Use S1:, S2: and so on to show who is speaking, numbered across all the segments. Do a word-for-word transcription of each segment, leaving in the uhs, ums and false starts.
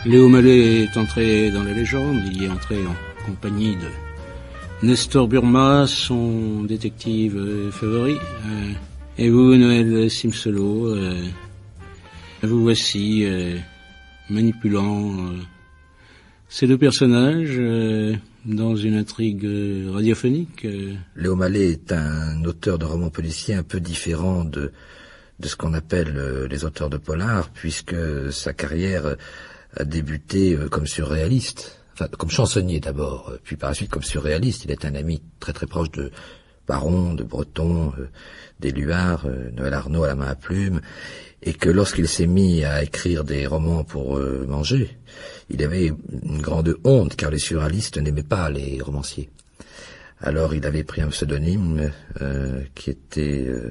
S1: Léo Mallet est entré dans la légende. Il y est entré en compagnie de Nestor Burma, son détective euh, favori. Euh, et vous, Noël Simsolo, euh, vous voici euh, manipulant euh, ces deux personnages euh, dans une intrigue euh, radiophonique. Euh.
S2: Léo Mallet est un auteur de romans policiers un peu différent de, de ce qu'on appelle euh, les auteurs de polar, puisque sa carrière a débuté euh, comme surréaliste, enfin comme chansonnier d'abord, puis par la suite comme surréaliste. Il est un ami très très proche de Baron, de Breton, euh, d'Éluard, euh, Noël Arnaud à la main à plume, et que lorsqu'il s'est mis à écrire des romans pour euh, manger, il avait une grande honte, car les surréalistes n'aimaient pas les romanciers. Alors il avait pris un pseudonyme euh, qui était... Euh,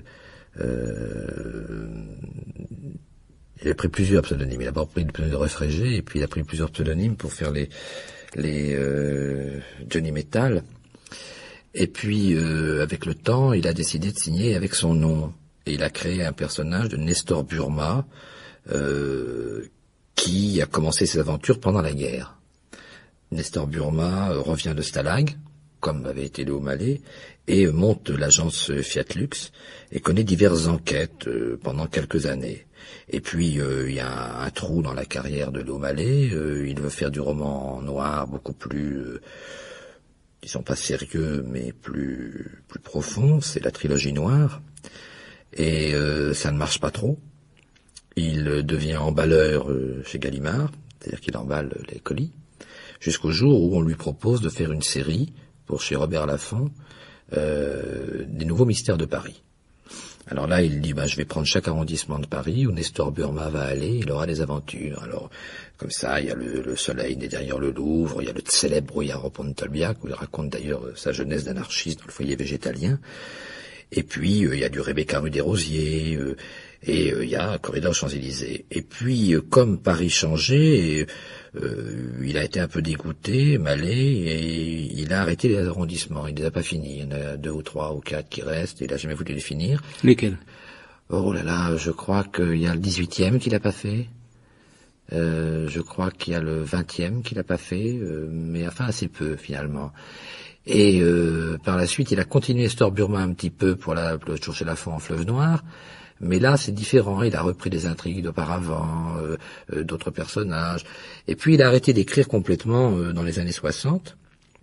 S2: euh, il a pris plusieurs pseudonymes. Il a d'abord pris le pseudonyme de Réfrégé, et puis il a pris plusieurs pseudonymes pour faire les, les euh, Johnny Metal. Et puis, euh, avec le temps, il a décidé de signer avec son nom. Et il a créé un personnage de Nestor Burma, euh, qui a commencé ses aventures pendant la guerre. Nestor Burma euh, revient de Stalag, comme avait été Léo Mallet, et euh, monte l'agence Fiat Lux, et connaît diverses enquêtes euh, pendant quelques années. Et puis, euh, il y a un, un trou dans la carrière de Léo Mallet. Euh, il veut faire du roman noir beaucoup plus... Euh, disons pas sérieux, mais plus plus profond. C'est la trilogie noire. Et euh, ça ne marche pas trop. Il devient emballeur euh, chez Gallimard, c'est-à-dire qu'il emballe les colis, jusqu'au jour où on lui propose de faire une série pour chez Robert Laffont, euh, des nouveaux mystères de Paris. Alors là, il dit, bah, je vais prendre chaque arrondissement de Paris où Nestor Burma va aller, il aura des aventures. Alors, comme ça, il y a le, le soleil né derrière le Louvre, il y a le célèbre brouillard au pont de Tolbiac, où il raconte d'ailleurs sa jeunesse d'anarchiste dans le foyer végétalien. Et puis, euh, il y a du Rebecca rue des Rosiers, euh, et euh, il y a Corridor Champs-Élysées. Et puis, euh, comme Paris changeait, euh, il a été un peu dégoûté, Mallet, et il a arrêté les arrondissements. Il ne les a pas finis. Il y en a deux ou trois ou quatre qui restent, et il n'a jamais voulu les finir.
S1: Lesquels?
S2: Oh là là, je crois qu'il y a le dix-huitième qu'il n'a pas fait. Euh, je crois qu'il y a le vingtième qu'il n'a pas fait, euh, mais enfin assez peu finalement. Et euh, par la suite, il a continué Nestor Burma un petit peu pour la pour toujours chez Laffont en Fleuve Noir, mais là c'est différent. Il a repris des intrigues d'auparavant, euh, euh, d'autres personnages, et puis il a arrêté d'écrire complètement euh, dans les années soixante.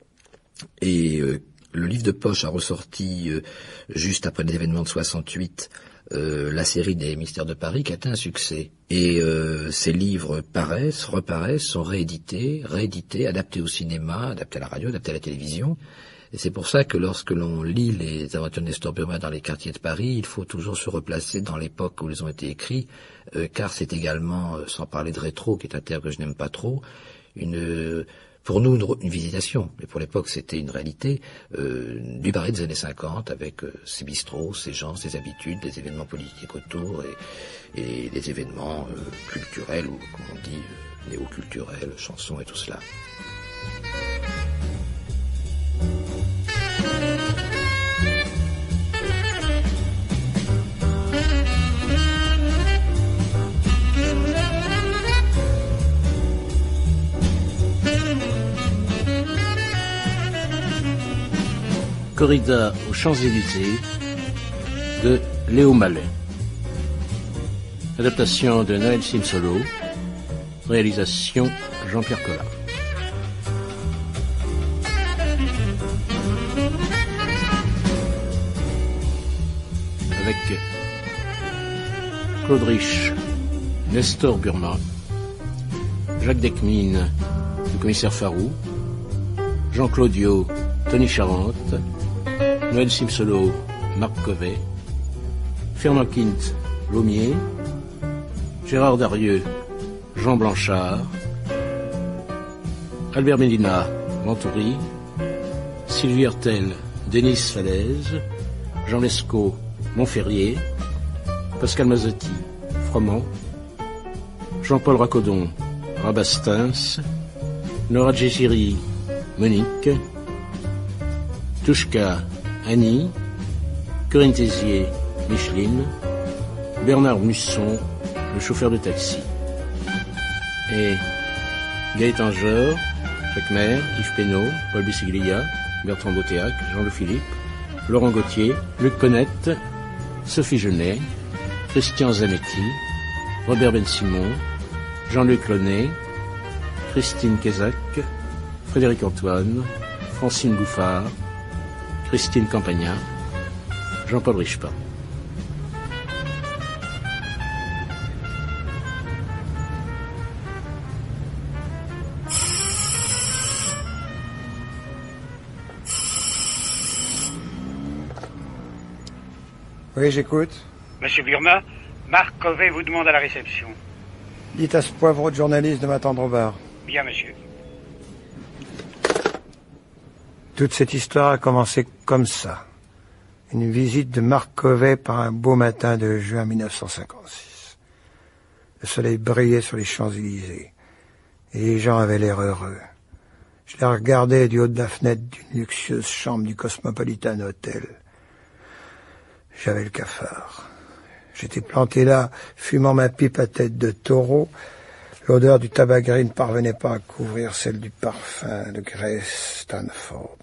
S2: Et euh, le livre de poche a ressorti euh, juste après les événements de soixante-huit. Euh, la série des Mystères de Paris qui a été un succès. Et euh, ces livres paraissent, reparaissent, sont réédités, réédités, adaptés au cinéma, adaptés à la radio, adaptés à la télévision. Et c'est pour ça que lorsque l'on lit les aventures de Nestor Burma dans les quartiers de Paris, il faut toujours se replacer dans l'époque où ils ont été écrits, euh, car c'est également, euh, sans parler de rétro, qui est un terme que je n'aime pas trop, une... Euh, pour nous, une, une visitation, mais pour l'époque, c'était une réalité, euh, du Paris des années cinquante, avec euh, ses bistrots, ses gens, ses habitudes, les événements politiques autour, et, et les événements euh, culturels, ou comme on dit, euh, néo-culturels, chansons et tout cela.
S1: Corrida aux Champs-Élysées de Léo Mallet. Adaptation de Noël Simsolo. Réalisation Jean-Pierre Collard. Avec Claude Rich, Nestor Burma, Jacques Decmine, le commissaire Farou, Jean Claudio, Tony Charente, Noël Simsolo, Marc Covet, Fernand Quint, Laumier, Gérard Darieux, Jean Blanchard, Albert Médina, Ventoury, Sylvie Hertel, Denis Falaise, Jean Lescaut, Montferrier, Pascal Mazzotti, Froment, Jean-Paul Racodon, Rabastens, Nora Djeziri, Monique, Touchka, Annie, Corinne Tézier, Micheline, Bernard Musson, le chauffeur de taxi. Et Gaëtan Jor, Jacques Maire, Yves Pénaud, Paul Bissiglia, Bertrand Bottéac, Jean-Loup Philippe, Laurent Gauthier, Luc Ponette, Sophie Genet, Christian Zanetti, Robert Ben-Simon, Jean-Luc Launay, Christine Kézac, Frédéric Antoine, Francine Bouffard, Christine Campagnat, Jean-Paul Richepin.
S3: Oui, j'écoute.
S4: Monsieur Burma, Marc Covey vous demande à la réception.
S3: Dites à ce poivreau de journaliste de m'attendre au bar.
S4: Bien, monsieur.
S3: Toute cette histoire a commencé comme ça. Une visite de Marc Covey par un beau matin de juin mille neuf cent cinquante-six. Le soleil brillait sur les Champs-Élysées. Et les gens avaient l'air heureux. Je les regardais du haut de la fenêtre d'une luxueuse chambre du Cosmopolitan Hotel. J'avais le cafard. J'étais planté là, fumant ma pipe à tête de taureau. L'odeur du tabac gris ne parvenait pas à couvrir celle du parfum de Grace Stanford.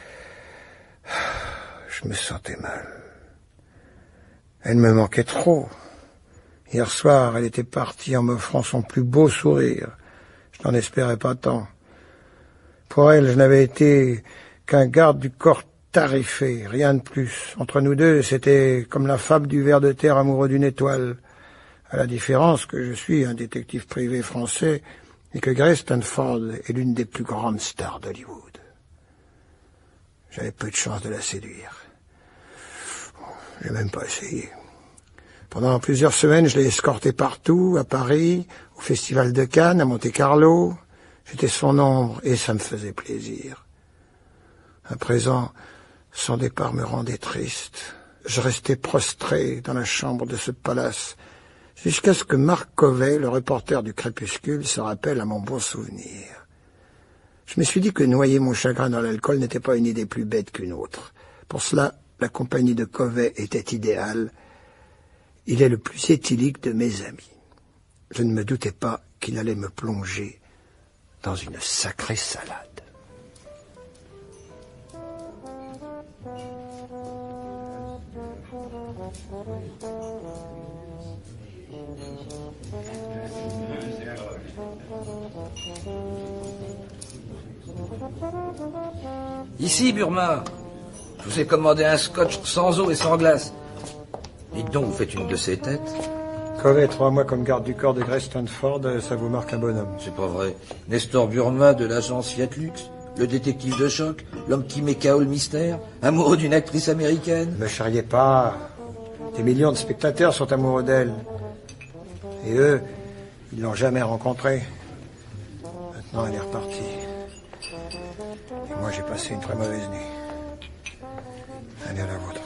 S3: Je me sentais mal. Elle me manquait trop. Hier soir, elle était partie en m'offrant son plus beau sourire. Je n'en espérais pas tant. Pour elle, je n'avais été qu'un garde du corps tarifé, rien de plus. Entre nous deux, c'était comme la fable du ver de terre amoureux d'une étoile. À la différence que je suis un détective privé français et que Grace Stanford est l'une des plus grandes stars d'Hollywood. J'avais peu de chance de la séduire. J'ai même pas essayé. Pendant plusieurs semaines, je l'ai escortée partout, à Paris, au Festival de Cannes, à Monte-Carlo. J'étais son ombre et ça me faisait plaisir. À présent, son départ me rendait triste. Je restais prostré dans la chambre de ce palace, jusqu'à ce que Marc Covey, le reporter du Crépuscule, se rappelle à mon bon souvenir. Je me suis dit que noyer mon chagrin dans l'alcool n'était pas une idée plus bête qu'une autre. Pour cela, la compagnie de Covey était idéale. Il est le plus éthylique de mes amis. Je ne me doutais pas qu'il allait me plonger dans une sacrée salade.
S2: Ici, Burma. Je vous ai commandé un scotch sans eau et sans glace. Dites donc, vous faites une de ces têtes.
S3: Covey, trois mois comme garde du corps de Grace Stanford, ça vous marque un bonhomme.
S2: C'est pas vrai. Nestor Burma de l'agence Fiat Lux, le détective de choc, l'homme qui met K O le mystère, amoureux d'une actrice américaine.
S3: Ne me charriez pas. Des millions de spectateurs sont amoureux d'elle. Et eux, ils l'ont jamais rencontrée. Maintenant, elle est repartie. Et moi, j'ai passé une très mauvaise nuit. Allez à la vôtre.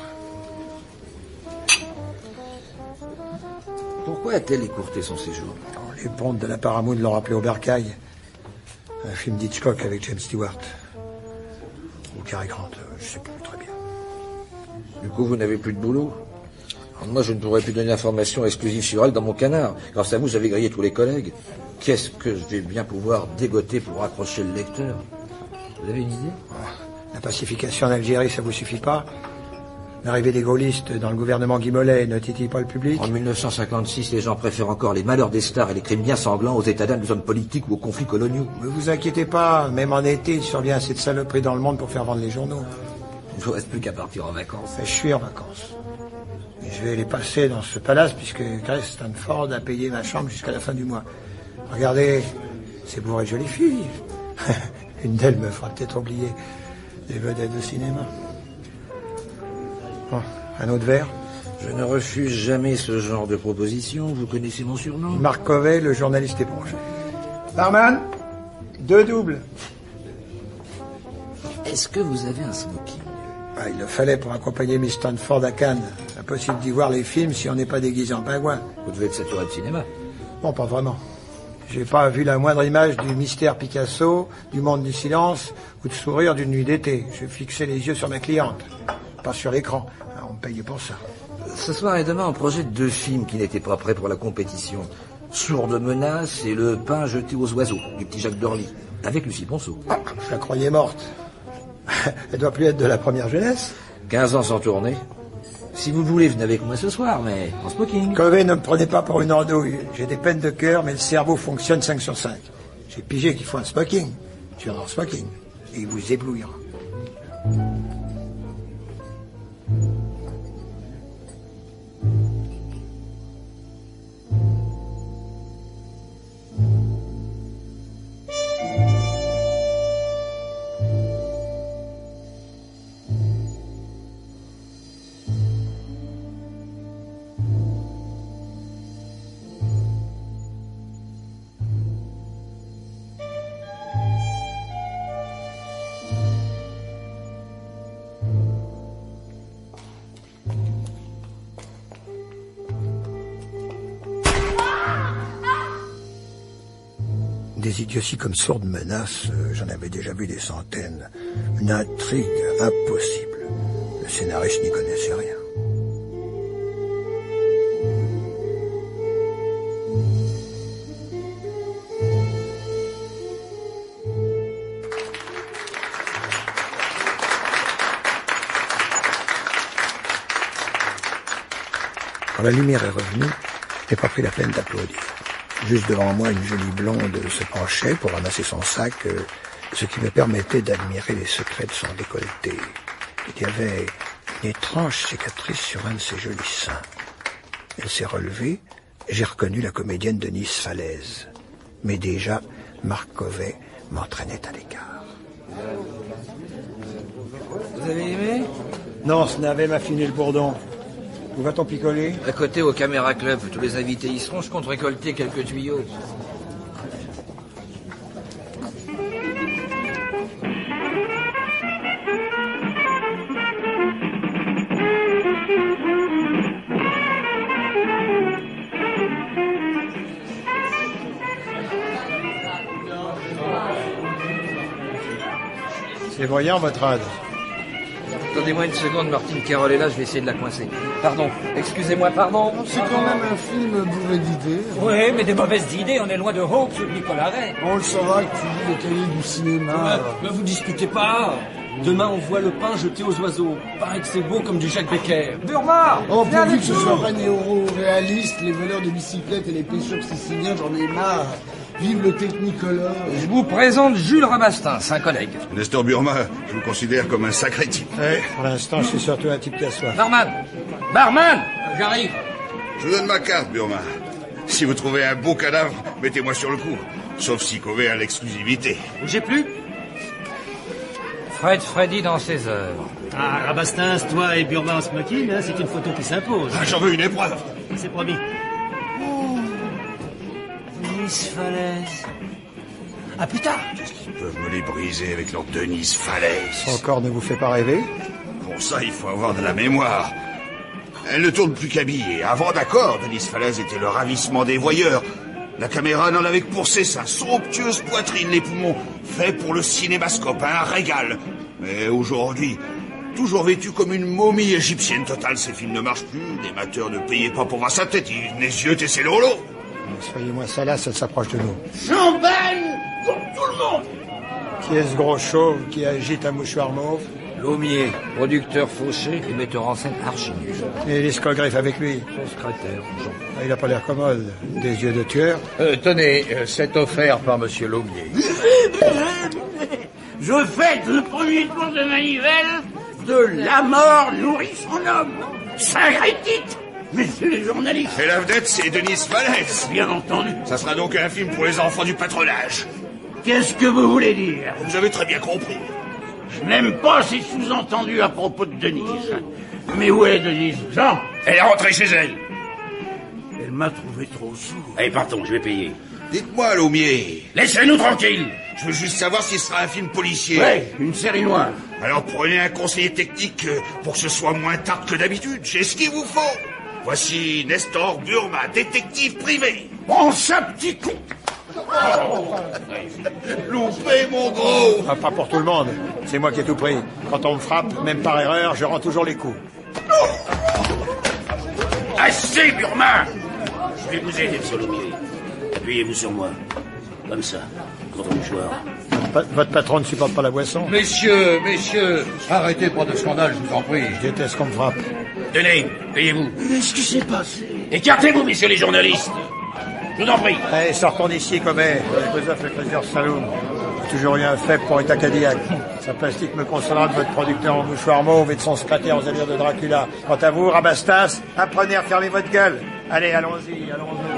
S2: Pourquoi a-t-elle écourté son séjour?
S3: Oh, les pontes de la Paramount l'ont rappelé au bercail. Un film d'Hitchcock avec James Stewart. Ou Cary Grant, je sais plus très bien.
S2: Du coup, vous n'avez plus de boulot? Alors moi, je ne pourrais plus donner d'informations exclusives sur elle dans mon canard. Grâce à vous, j'avais grillé tous les collègues. Qu'est-ce que je vais bien pouvoir dégoter pour accrocher le lecteur? Vous avez une idée?
S3: La pacification d'Algérie, ça vous suffit pas? L'arrivée des gaullistes dans le gouvernement Guy Mollet ne titille pas le public?
S2: En mille neuf cent cinquante-six, les gens préfèrent encore les malheurs des stars et les crimes bien sanglants aux états d'âme des hommes politiques ou aux conflits coloniaux.
S3: Ne vous inquiétez pas, même en été, il survient assez de saloperies dans le monde pour faire vendre les journaux.
S2: Il ne vous reste plus qu'à partir en vacances.
S3: Je suis en vacances. Et je vais les passer dans ce palace puisque Grace Stanford a payé ma chambre jusqu'à la fin du mois. Regardez, c'est bourré de jolies filles. Une d'elles me fera peut-être oublier les vedettes de cinéma. Bon, un autre verre?
S2: Je ne refuse jamais ce genre de proposition. Vous connaissez mon surnom?
S3: Marc Covey, le journaliste éponge. Barman, deux doubles.
S2: Est-ce que vous avez un smoking?
S3: Ah, il le fallait pour accompagner Miss Stanford à Cannes. Impossible d'y voir les films si on n'est pas déguisé en pingouin.
S2: Vous devez être saturé de cinéma.
S3: Bon, pas vraiment. J'ai pas vu la moindre image du mystère Picasso, du monde du silence ou de sourire d'une nuit d'été. Je fixais les yeux sur ma cliente, pas sur l'écran. On me payait pour ça.
S2: Ce soir et demain, on projette deux films qui n'étaient pas prêts pour la compétition. Sourde menace et le pain jeté aux oiseaux, du petit Jacques d'Orly, avec Lucie Ponceau.
S3: Ah, je la croyais morte. Elle doit plus être de la première jeunesse.
S2: quinze ans sans tourner. Si vous le voulez, venez avec moi ce soir, mais en smoking.
S3: Covey, ne me prenez pas pour une andouille. J'ai des peines de cœur, mais le cerveau fonctionne cinq sur cinq. J'ai pigé qu'il faut un smoking. Je viendrai en smoking. Et il vous éblouira. Des idioties comme Sourde menace, euh, j'en avais déjà vu des centaines. Une intrigue impossible. Le scénariste n'y connaissait rien. Quand la lumière est revenue, j'ai pas pris la peine d'applaudir. Juste devant moi, une jolie blonde se penchait pour ramasser son sac, euh, ce qui me permettait d'admirer les secrets de son décolleté. Il y avait une étrange cicatrice sur un de ses jolis seins. Elle s'est relevée, et j'ai reconnu la comédienne Denise Falaise. Mais déjà, Marc Covey m'entraînait à l'écart.
S2: Vous avez aimé?
S3: Non, ce n'avait m'a fini le bourdon. Où va-t-on picoler?
S2: À côté, au Caméra Club, tous les invités y seront, je compte récolter quelques tuyaux.
S3: C'est voyant, votre âge.
S2: Attendez-moi une seconde, Martine Carole est là, je vais essayer de la coincer. Pardon, excusez-moi, pardon.
S5: C'est quand même un film bourré d'idées.
S6: Oui, mais des mauvaises idées, on est loin de Hawks ou de Nicolas Ray.
S5: On le saura que tu lis les cahiers du cinéma.
S6: Mais vous disputez pas. Demain, on voit le pain jeté aux oiseaux. Paraît que c'est beau comme du Jacques Becker. Burma!
S5: Oh, pourvu que ce soit pas néo-réaliste, les voleurs de bicyclettes et les pêcheurs siciliens, j'en ai marre. Vive le Technicolor.
S2: Je vous présente Jules Rabastin, c'est un collègue.
S7: Nestor Burma, je vous considère comme un sacré type.
S3: Oui, pour l'instant, je suis surtout un type qui a soif.
S2: Barman! Barman! J'arrive.
S7: Je vous donne ma carte, Burma. Si vous trouvez un beau cadavre, mettez-moi sur le coup. Sauf si Covey a l'exclusivité.
S6: J'ai plus.
S2: Fred Freddy dans ses heures.
S8: Ah, Rabastin, toi et Burma en smoking, hein, c'est une photo qui s'impose.
S7: Ah, j'en veux une épreuve.
S8: C'est promis.
S6: Denise Falaise. Ah putain!
S7: Ils peuvent me les briser avec leur Denise Falaise.
S3: Son corps ne vous fait pas rêver?
S7: Pour ça, il faut avoir de la mémoire. Elle ne tourne plus qu'habillée. Avant, d'accord, Denise Falaise était le ravissement des voyeurs. La caméra n'en avait que pour ses seins, somptueuse poitrine, les poumons, faits pour le cinémascope, un régal. Mais aujourd'hui, toujours vêtue comme une momie égyptienne totale, ces films ne marchent plus. Les mateurs ne payaient pas pour voir sa tête, ils venaient zioter ses lolos.
S3: Soyez moins salace, elle s'approche de nous.
S6: Champagne pour tout le monde!
S3: Qui est ce gros chauve qui agite un mouchoir mauve?
S2: Laumier, producteur fauché et metteur en scène archi nul.
S3: Et l'escogriffe avec lui?
S2: Son secrétaire, Jean.
S3: Ah, il a pas l'air commode. Des yeux de tueur.
S9: Euh, tenez, euh, c'est offert par Monsieur Laumier.
S6: Je fête le premier tour de manivelle de La mort nourrit son homme. Sacré titre, messieurs les journalistes.
S7: Et la vedette, c'est Denise Falaise.
S6: Bien entendu.
S7: Ça sera donc un film pour les enfants du patronage.
S6: Qu'est-ce que vous voulez dire?
S7: Vous avez très bien compris.
S6: Je n'aime pas ces sous-entendus à propos de Denise. Mais où est Denise? Jean?
S7: Elle est rentrée chez elle.
S6: Elle m'a trouvé trop sourd.
S9: Allez, partons, je vais payer.
S7: Dites-moi, Laumier.
S6: Laissez-nous tranquilles.
S7: Je veux juste savoir si ce sera un film policier.
S6: Ouais, une série noire.
S7: Alors prenez un conseiller technique euh, pour que ce soit moins tard que d'habitude. J'ai ce qu'il vous faut. Voici Nestor Burma, détective privé.
S6: Prends ça, petit con.
S7: Loupé, mon gros.
S3: Ah, pas pour tout le monde. C'est moi qui ai tout pris. Quand on me frappe, même par erreur, je rends toujours les coups.
S6: Assez, Burma. Je vais vous aider, monsieur Laumier.
S9: Appuyez-vous sur moi. Comme ça, contre le mouchoir.
S3: Votre, votre patron ne supporte pas la boisson?
S9: Messieurs, messieurs, arrêtez pas de scandale, je vous en prie.
S3: Je déteste qu'on me frappe.
S9: Tenez, payez-vous.
S6: Qu'est-ce qui s'est passé?
S9: Écartez-vous, messieurs les journalistes. Je vous en prie.
S3: Allez, sortons d'ici, Comet. Joseph le président Saloum. J'ai toujours eu un faible pour État Cadillac. Sa plastique me consolera de votre producteur en mouchoir mauve et de son secrétaire aux allures de Dracula. Quant à vous, Rabastas, apprenez à fermer votre gueule. Allez, allons-y, allons-y.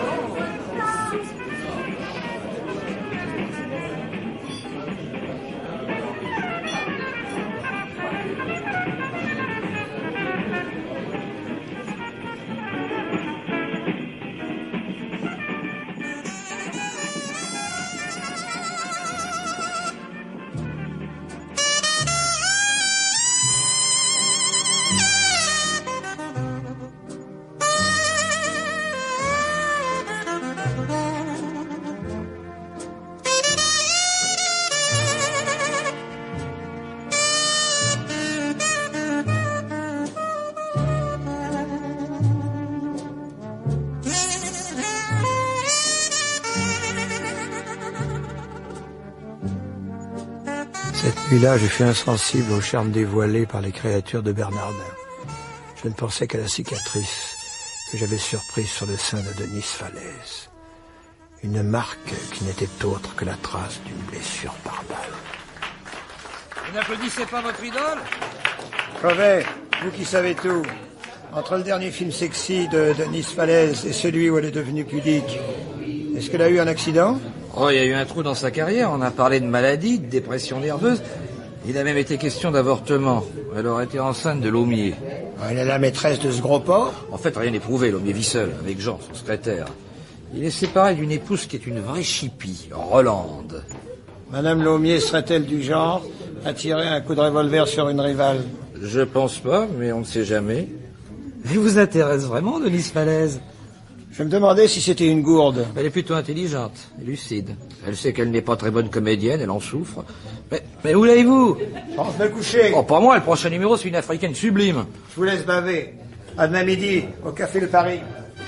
S3: Cette nuit-là, je fus insensible au charme dévoilé par les créatures de Bernardin. Je ne pensais qu'à la cicatrice que j'avais surprise sur le sein de Denis Falaise. Une marque qui n'était autre que la trace d'une blessure par balle.
S10: Vous n'applaudissez pas votre idole?
S3: Covet, vous qui savez tout, entre le dernier film sexy de Denis Falaise et celui où elle est devenue pudique, est-ce qu'elle a eu un accident?
S10: Oh, il y a eu un trou dans sa carrière. On a parlé de maladie, de dépression nerveuse. Il a même été question d'avortement. Elle aurait été enceinte de Laumier.
S3: Elle est la maîtresse de ce gros porc?
S10: En fait, rien n'est prouvé. Laumier vit seul, avec Jean, son secrétaire. Il est séparé d'une épouse qui est une vraie chipie, Rolande.
S3: Madame Laumier serait-elle du genre à tirer un coup de revolver sur une rivale?
S10: Je pense pas, mais on ne sait jamais. Elle vous intéresse vraiment, Denise Falaise?
S3: Je me demandais si c'était une gourde.
S10: Elle est plutôt intelligente et lucide. Elle sait qu'elle n'est pas très bonne comédienne, elle en souffre. Mais, mais où l'avez-vous?
S3: Je rentre me coucher.
S10: Oh, pas moi, le prochain numéro, c'est une africaine sublime.
S3: Je vous laisse baver. À demain midi, au Café de Paris.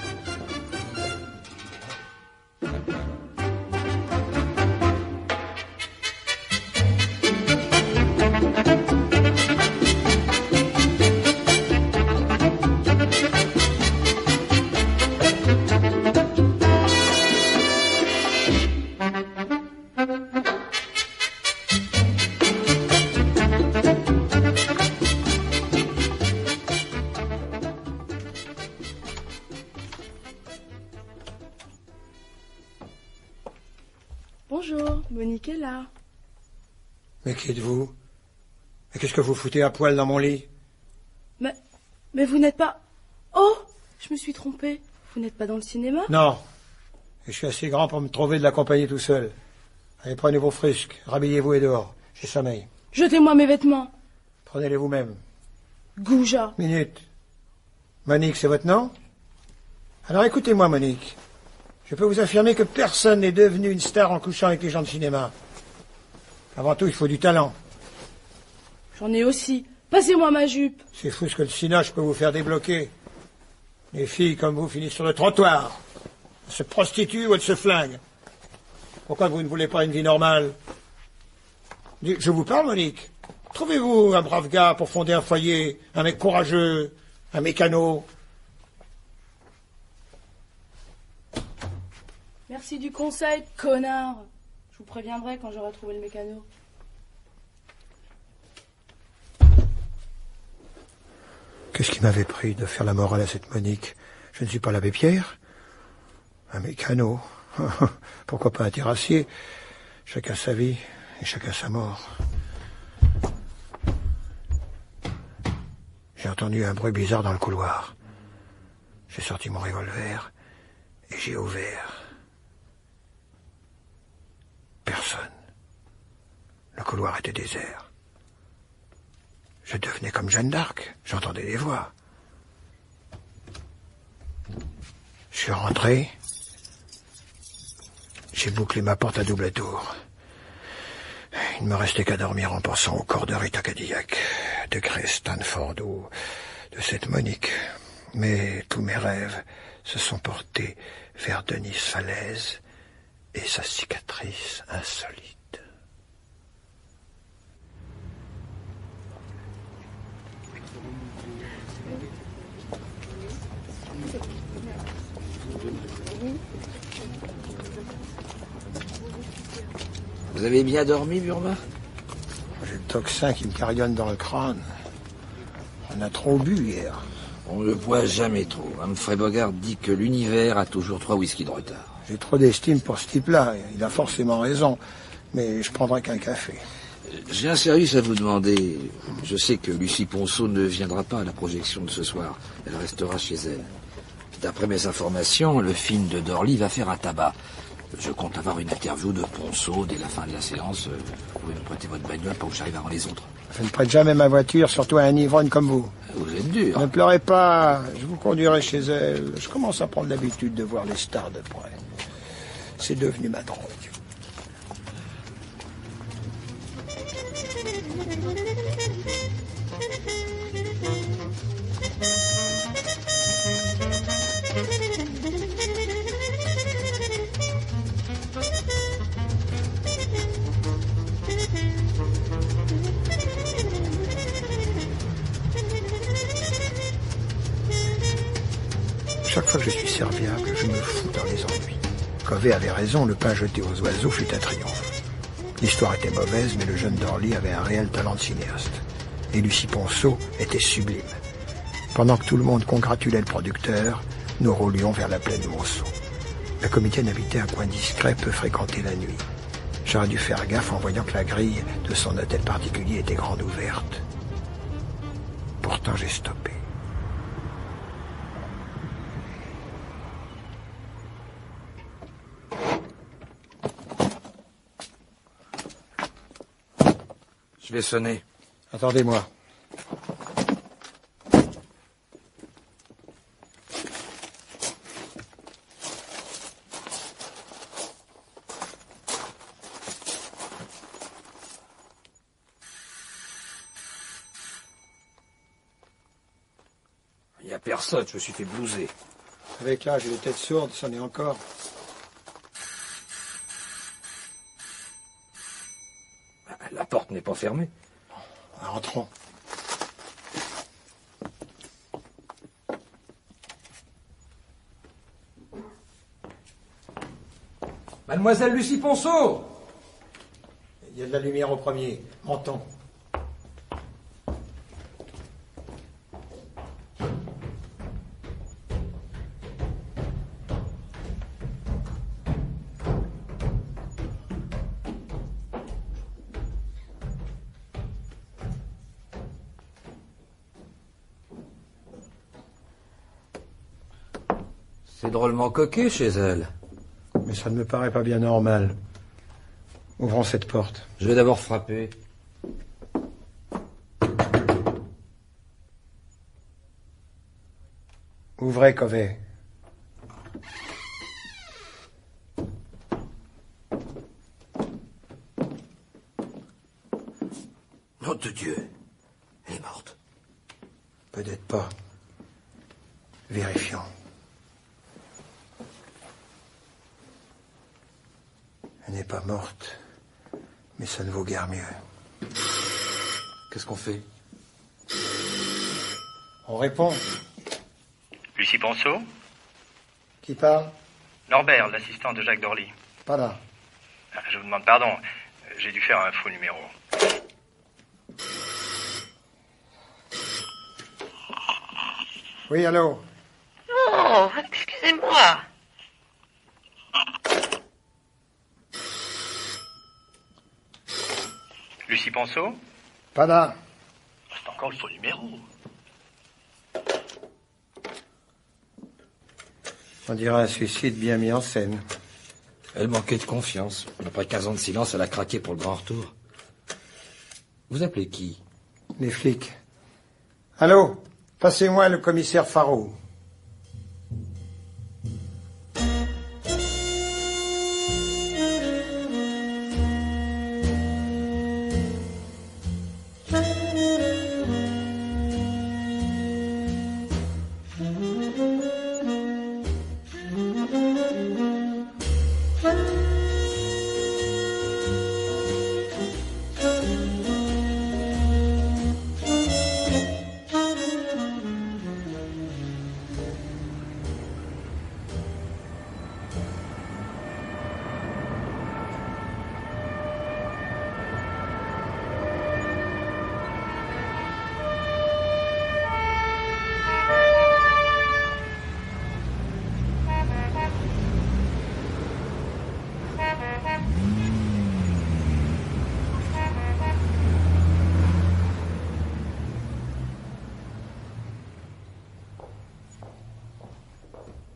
S11: Bonjour, Monique est là.
S3: Mais qui êtes-vous? Et qu'est-ce que vous foutez à poil dans mon lit?
S11: Mais, mais vous n'êtes pas... Oh, je me suis trompée. Vous n'êtes pas dans le cinéma?
S3: Non. Et je suis assez grand pour me trouver de la compagnie tout seul. Allez, prenez vos frisques, rhabillez-vous et dehors. J'ai sommeil.
S11: Jetez-moi mes vêtements.
S3: Prenez-les vous-même.
S11: Gouja.
S3: Minute. Monique, c'est votre nom? Alors écoutez-moi, Monique. Je peux vous affirmer que personne n'est devenu une star en couchant avec les gens de cinéma. Avant tout, il faut du talent.
S11: J'en ai aussi. Passez-moi ma jupe.
S3: C'est fou ce que le cinoche peut vous faire débloquer. Les filles comme vous finissent sur le trottoir. Elles se prostituent ou elles se flinguent. Pourquoi vous ne voulez pas une vie normale? Je vous parle, Monique. Trouvez-vous un brave gars pour fonder un foyer, un mec courageux, un mécano.
S11: Merci du conseil, connard. Je vous préviendrai quand j'aurai trouvé le mécano.
S3: Qu'est-ce qui m'avait pris de faire la morale à cette Monique? Je ne suis pas l'abbé Pierre. Un mécano. Pourquoi pas un terrassier? Chacun sa vie et chacun sa mort. J'ai entendu un bruit bizarre dans le couloir. J'ai sorti mon revolver et j'ai ouvert. Personne. Le couloir était désert. Je devenais comme Jeanne d'Arc. J'entendais des voix. Je suis rentré. J'ai bouclé ma porte à double tour. Il ne me restait qu'à dormir en pensant au corps de Rita Cadillac, de Grace Stanford ou de cette Monique. Mais tous mes rêves se sont portés vers Denis Falaise et sa cicatrice insolite.
S10: Vous avez bien dormi, Burma?
S3: J'ai le toxin qui me carillonne dans le crâne. On a trop bu hier.
S10: On ne boit jamais trop. Humphrey Bogart dit que l'univers a toujours trois whisky de retard.
S3: J'ai trop d'estime pour ce type-là. Il a forcément raison. Mais je prendrai qu'un café.
S10: J'ai un service à vous demander. Je sais que Lucie Ponceau ne viendra pas à la projection de ce soir. Elle restera chez elle. D'après mes informations, le film de Dorly va faire un tabac. Je compte avoir une interview de Ponceau dès la fin de la séance. Vous pouvez me prêter votre bagnole pour que j'arrive avant les autres.
S3: Je ne prête jamais ma voiture, surtout à un ivrogne comme vous.
S10: Vous êtes dur.
S3: Ne pleurez pas, je vous conduirai chez elle. Je commence à prendre l'habitude de voir les stars de près. C'est devenu ma drogue. Chaque fois que je suis serviable, je me fous dans les ennuis. Covey avait raison, le pain jeté aux oiseaux fut un triomphe. L'histoire était mauvaise, mais le jeune Dorly avait un réel talent de cinéaste. Et Lucie Ponceau était sublime. Pendant que tout le monde congratulait le producteur, nous roulions vers la plaine Monceau. La comédienne habitait un coin discret, peu fréquenté la nuit. J'aurais dû faire gaffe en voyant que la grille de son hôtel particulier était grande ouverte. Pourtant j'ai stoppé.
S10: Je vais sonner.
S3: Attendez-moi.
S10: Il n'y a personne, je me suis fait blouser.
S3: Avec l'âge et les têtes sourdes, c'en est encore.
S10: La porte n'est pas fermée.
S3: Rentrons.
S10: Mademoiselle Lucie Ponceau!
S3: Il y a de la lumière au premier. Montons.
S10: C'est drôlement coquet chez elle.
S3: Mais ça ne me paraît pas bien normal. Ouvrons cette porte.
S10: Je vais d'abord frapper.
S3: Ouvrez, Covey.
S10: Nom de Dieu. Elle est morte.
S3: Peut-être pas. Vérifions. Elle n'est pas morte, mais ça ne vaut guère mieux.
S10: Qu'est-ce qu'on fait?
S3: On répond.
S4: Lucie Ponceau?
S3: Qui parle?
S4: Norbert, l'assistant de Jacques Dorly.
S3: Pas là.
S4: Je vous demande pardon, j'ai dû faire un faux numéro.
S3: Oui, allô?
S12: Oh, excusez-moi.
S4: Lucie Ponceau?
S3: Pas là.
S4: C'est encore le faux numéro.
S3: On dirait un suicide bien mis en scène.
S10: Elle manquait de confiance. Après quinze ans de silence, elle a craqué pour le grand retour. Vous appelez qui?
S3: Les flics. Allô? Passez-moi le commissaire Faro.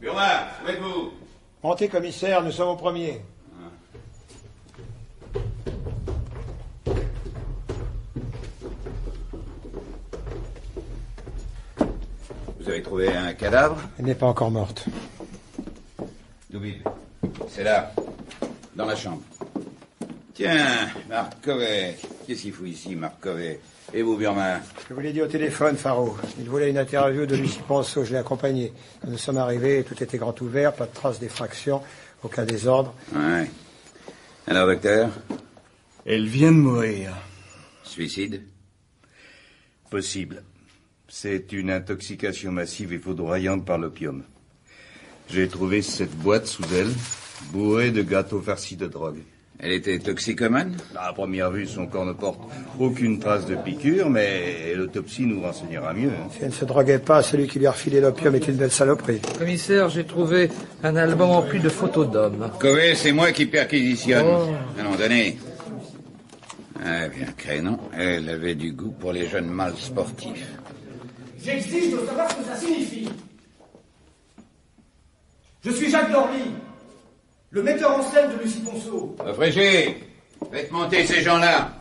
S7: Burma, où êtes-vous?
S3: Montez, commissaire, nous sommes au premier.
S7: Vous avez trouvé un cadavre?
S3: Elle n'est pas encore morte.
S7: Doubile. C'est là, dans la chambre. Tiens, Markovec. Qu'est-ce qu'il fout ici, Markovec? Et vous, Burma?
S3: Je vous l'ai dit au téléphone, Faro. Il voulait une interview de Lucie Ponceau. Je l'ai accompagné. Quand nous sommes arrivés, tout était grand ouvert, pas de traces d'effraction, aucun désordre.
S7: Ouais. Alors, docteur?
S13: Elle vient de mourir.
S7: Suicide?
S13: Possible. C'est une intoxication massive et foudroyante par l'opium. J'ai trouvé cette boîte sous elle, bourrée de gâteaux farcis de drogue.
S7: Elle était toxicomane?
S13: À première vue, son corps ne porte aucune trace de piqûre, mais l'autopsie nous renseignera mieux.
S3: Si elle ne se droguait pas, celui qui lui a refilé l'opium est une belle saloperie.
S2: Commissaire, j'ai trouvé un album rempli de photos d'hommes.
S7: Cové, c'est moi qui perquisitionne.
S2: Oh.
S7: Allons, donnez. Ah, bien, crénon. Elle avait du goût pour les jeunes mâles sportifs.
S14: J'exige de savoir ce que ça signifie. Je suis Jacques Dorly, le metteur en scène de Lucie Ponceau.
S7: Frégé, faites monter ces gens-là.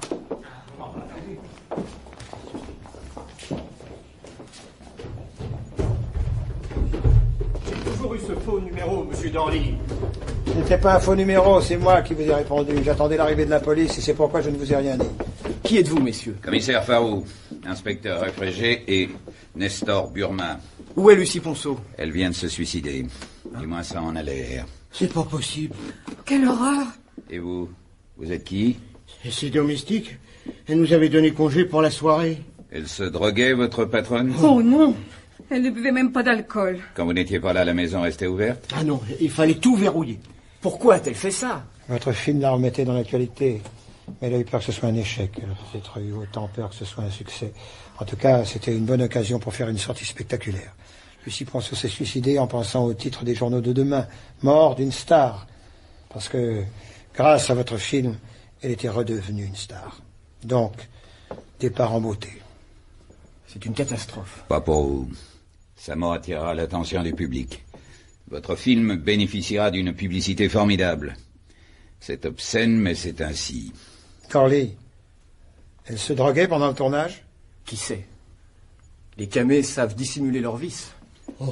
S14: J'ai toujours eu ce faux numéro, monsieur Dorly.
S3: Ce n'était pas un faux numéro, c'est moi qui vous ai répondu. J'attendais l'arrivée de la police et c'est pourquoi je ne vous ai rien dit.
S14: Qui êtes-vous, messieurs?
S7: Commissaire Farou, inspecteur Frégé et Nestor Burma.
S14: Où est Lucie Ponceau?
S7: Elle vient de se suicider. Du moins, ça en a l'air.
S14: C'est pas possible.
S11: Quelle horreur!
S7: Et vous? Vous êtes qui?
S15: C'est domestique. Elle nous avait donné congé pour la soirée.
S7: Elle se droguait, votre patronne?
S11: Oh non! Elle ne buvait même pas d'alcool.
S7: Quand vous n'étiez pas là, la maison restait ouverte?
S15: Ah non, il fallait tout verrouiller.
S14: Pourquoi a-t-elle fait ça?
S3: Votre film la remettait dans l'actualité. Mais elle a eu peur que ce soit un échec. Elle a peut-être eu autant peur que ce soit un succès. En tout cas, c'était une bonne occasion pour faire une sortie spectaculaire. Lucie Ponceau s'est suicidée en pensant au titre des journaux de demain. Mort d'une star. Parce que, grâce à votre film, elle était redevenue une star. Donc, départ en beauté.
S14: C'est une catastrophe.
S7: Pas pour vous. Sa mort attirera l'attention du public. Votre film bénéficiera d'une publicité formidable. C'est obscène, mais c'est ainsi.
S3: Corley, elle se droguait pendant le tournage?
S14: Qui sait? Les camés savent dissimuler leurs vices.
S15: Oh.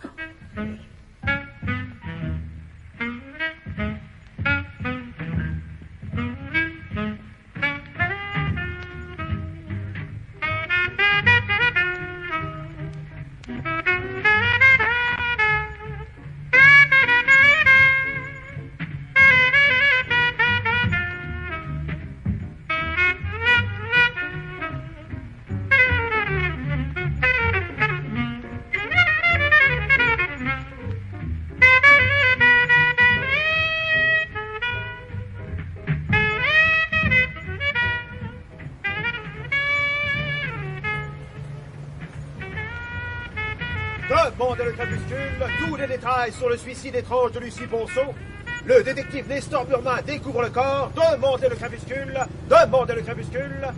S16: Demandez le crépuscule, tous les détails sur le suicide étrange de Lucie Ponceau. Le détective Nestor Burma découvre le corps. Demandez le crépuscule, demandez le crépuscule.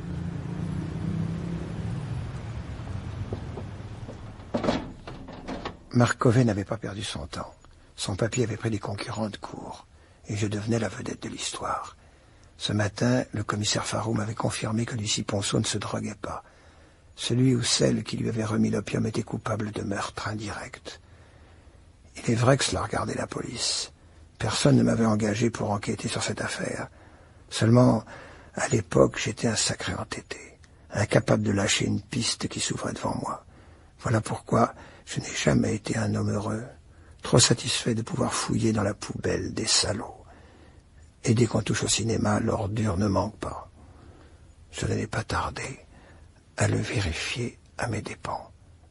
S3: Markovec n'avait pas perdu son temps. Son papier avait pris des concurrents de cour. Et je devenais la vedette de l'histoire. Ce matin, le commissaire Farou m'avait confirmé que Lucie Ponceau ne se droguait pas. Celui ou celle qui lui avait remis l'opium était coupable de meurtre indirect. Il est vrai que cela regardait la police. Personne ne m'avait engagé pour enquêter sur cette affaire. Seulement, à l'époque, j'étais un sacré entêté, incapable de lâcher une piste qui s'ouvrait devant moi. Voilà pourquoi je n'ai jamais été un homme heureux, trop satisfait de pouvoir fouiller dans la poubelle des salauds. Et dès qu'on touche au cinéma, l'ordure ne manque pas. Je n'ai pas tardé à le vérifier à mes dépens.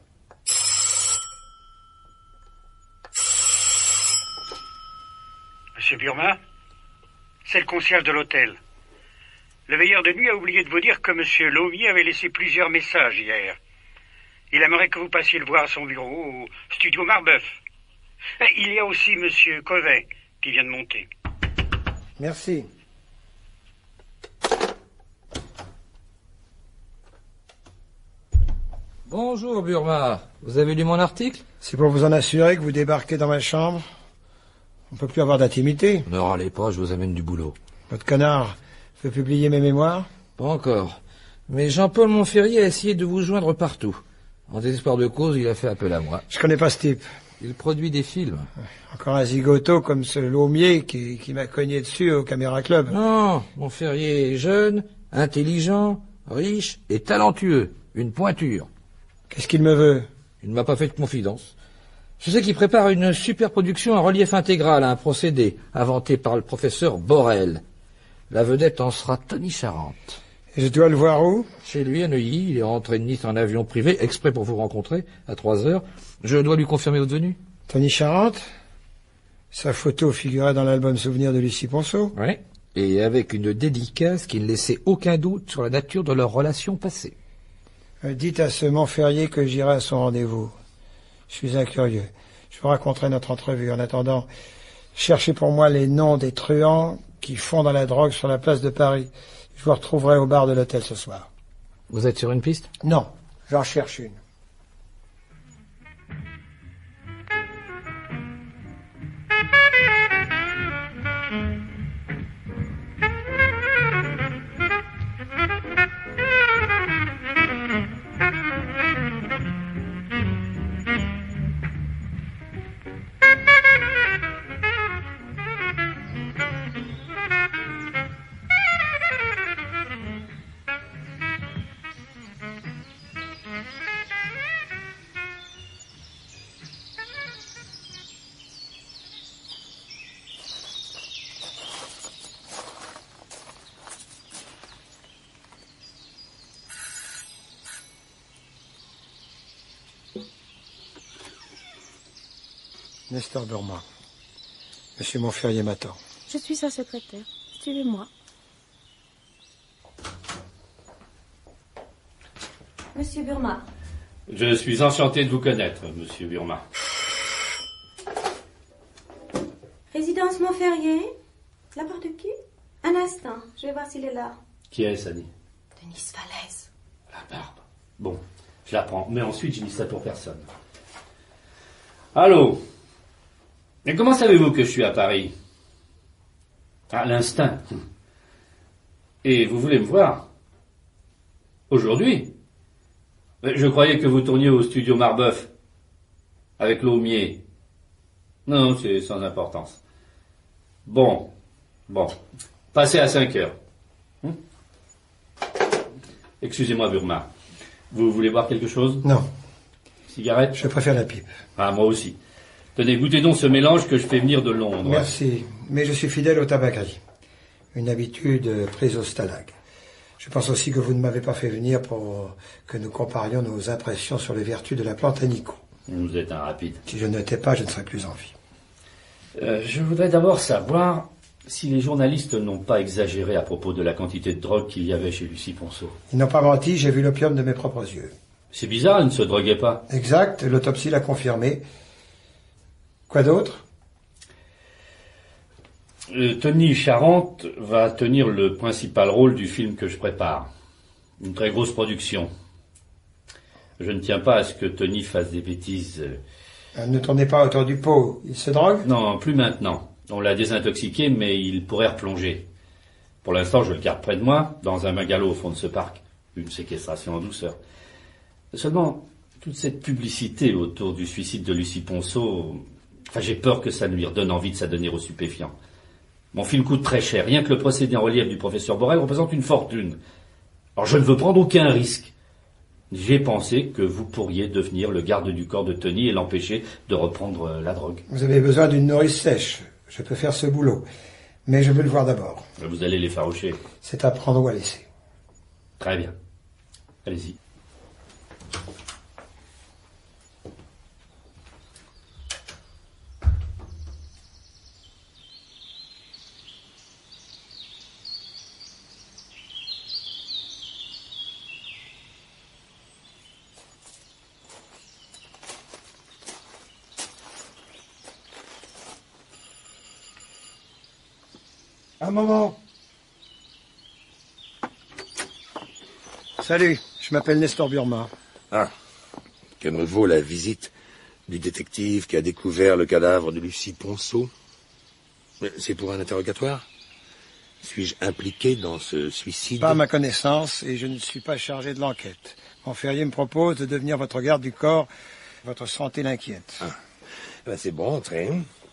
S4: Monsieur Burma, c'est le concierge de l'hôtel. Le veilleur de nuit a oublié de vous dire que Monsieur Laumier avait laissé plusieurs messages hier. Il aimerait que vous passiez le voir à son bureau, au studio Marbeuf. Il y a aussi Monsieur Cové qui vient de monter.
S3: Merci.
S10: Bonjour, Burma. Vous avez lu mon article?
S3: C'est pour vous en assurer que vous débarquez dans ma chambre. On peut plus avoir d'intimité.
S10: Ne râlez pas, je vous amène du boulot.
S3: Votre connard veut publier mes mémoires?
S10: Pas encore. Mais Jean-Paul Montferrier a essayé de vous joindre partout. En désespoir de cause, il a fait appel à moi.
S3: Je connais pas ce type.
S10: Il produit des films.
S3: Encore un zigoto comme ce Laumier qui, qui m'a cogné dessus au Caméra Club.
S10: Non, Montferrier est jeune, intelligent, riche et talentueux. Une pointure.
S3: Qu'est-ce qu'il me veut?
S10: Il ne m'a pas fait de confidence. Je sais qu'il prépare une super production en relief intégral, un procédé inventé par le professeur Borel. La vedette en sera Tony Charente.
S3: Et je dois le voir où?
S10: Chez lui, à Neuilly. Il est rentré de Nice en avion privé, exprès pour vous rencontrer, à trois heures. Je dois lui confirmer votre venue.
S3: Tony Charente? Sa photo figurait dans l'album souvenir de Lucie Ponceau?
S10: Oui. Et avec une dédicace qui ne laissait aucun doute sur la nature de leur relation passée.
S3: Euh, dites à ce Montferrier que j'irai à son rendez-vous. Je suis incurieux. Je vous raconterai notre entrevue. En attendant, cherchez pour moi les noms des truands qui font dans la drogue sur la place de Paris. Je vous retrouverai au bar de l'hôtel ce soir.
S10: Vous êtes sur une piste?
S3: Non, j'en cherche une. Nestor Burma. Monsieur Montferrier m'attend.
S11: Je suis sa secrétaire. Suivez-moi.
S17: Monsieur Burma.
S18: Je suis enchanté de vous connaître, monsieur Burma.
S17: Résidence Montferrier. La part de qui? Un instant, je vais voir s'il est là.
S18: Qui est-ce, Annie?
S17: Denis Falaise.
S18: La barbe. Bon, je la prends, mais ensuite je dis ça pour personne. Allô? Mais comment savez-vous que je suis à Paris? À l'instinct. Et vous voulez me voir? Aujourd'hui? Je croyais que vous tourniez au studio Marbeuf. Avec Laumier. Non, c'est sans importance. Bon. Bon. Passez à cinq heures. Hum? Excusez-moi, Burma. Vous voulez boire quelque chose?
S3: Non.
S18: Cigarette?
S3: Je préfère la pipe.
S18: Ah, moi aussi. Tenez, goûtez donc ce mélange que je fais venir de Londres.
S3: Merci, mais je suis fidèle aux tabaceries. Une habitude prise au stalag. Je pense aussi que vous ne m'avez pas fait venir pour que nous comparions nos impressions sur les vertus de la plante Anico.
S18: Vous êtes un rapide.
S3: Si je n'étais pas, je ne serais plus en vie.
S18: Euh, je voudrais d'abord savoir si les journalistes n'ont pas exagéré à propos de la quantité de drogue qu'il y avait chez Lucie Ponceau.
S3: Ils n'ont pas menti, j'ai vu l'opium de mes propres yeux.
S18: C'est bizarre, elle ne se droguait pas.
S3: Exact, l'autopsie l'a confirmé. Quoi d'autre?
S18: euh, Tony Charente va tenir le principal rôle du film que je prépare. Une très grosse production. Je ne tiens pas à ce que Tony fasse des bêtises.
S3: Euh, ne tournez pas autour du pot. Il se drogue?
S18: Non, plus maintenant. On l'a désintoxiqué, mais il pourrait replonger. Pour l'instant, je le garde près de moi, dans un bungalow au fond de ce parc. Une séquestration en douceur. Seulement, toute cette publicité autour du suicide de Lucie Ponceau... Enfin, j'ai peur que ça ne lui redonne envie de s'adonner aux stupéfiants. Mon film coûte très cher. Rien que le procédé en relief du professeur Borel représente une fortune. Alors, je ne veux prendre aucun risque. J'ai pensé que vous pourriez devenir le garde du corps de Tony et l'empêcher de reprendre la drogue.
S3: Vous avez besoin d'une nourrice sèche. Je peux faire ce boulot. Mais je veux le voir d'abord.
S18: Vous allez l'effaroucher.
S3: C'est à prendre ou à laisser.
S18: Très bien. Allez-y.
S3: Un moment. Salut, je m'appelle Nestor Burma.
S7: Ah,
S2: Que me vaut la visite du détective qui a découvert le cadavre de Lucie Ponceau? C'est pour un interrogatoire? Suis-je impliqué dans ce suicide?
S3: Pas à ma connaissance, et je ne suis pas chargé de l'enquête. Montferrier me propose de devenir votre garde du corps. Votre santé l'inquiète.
S2: Ah. Ben c'est bon, entrez.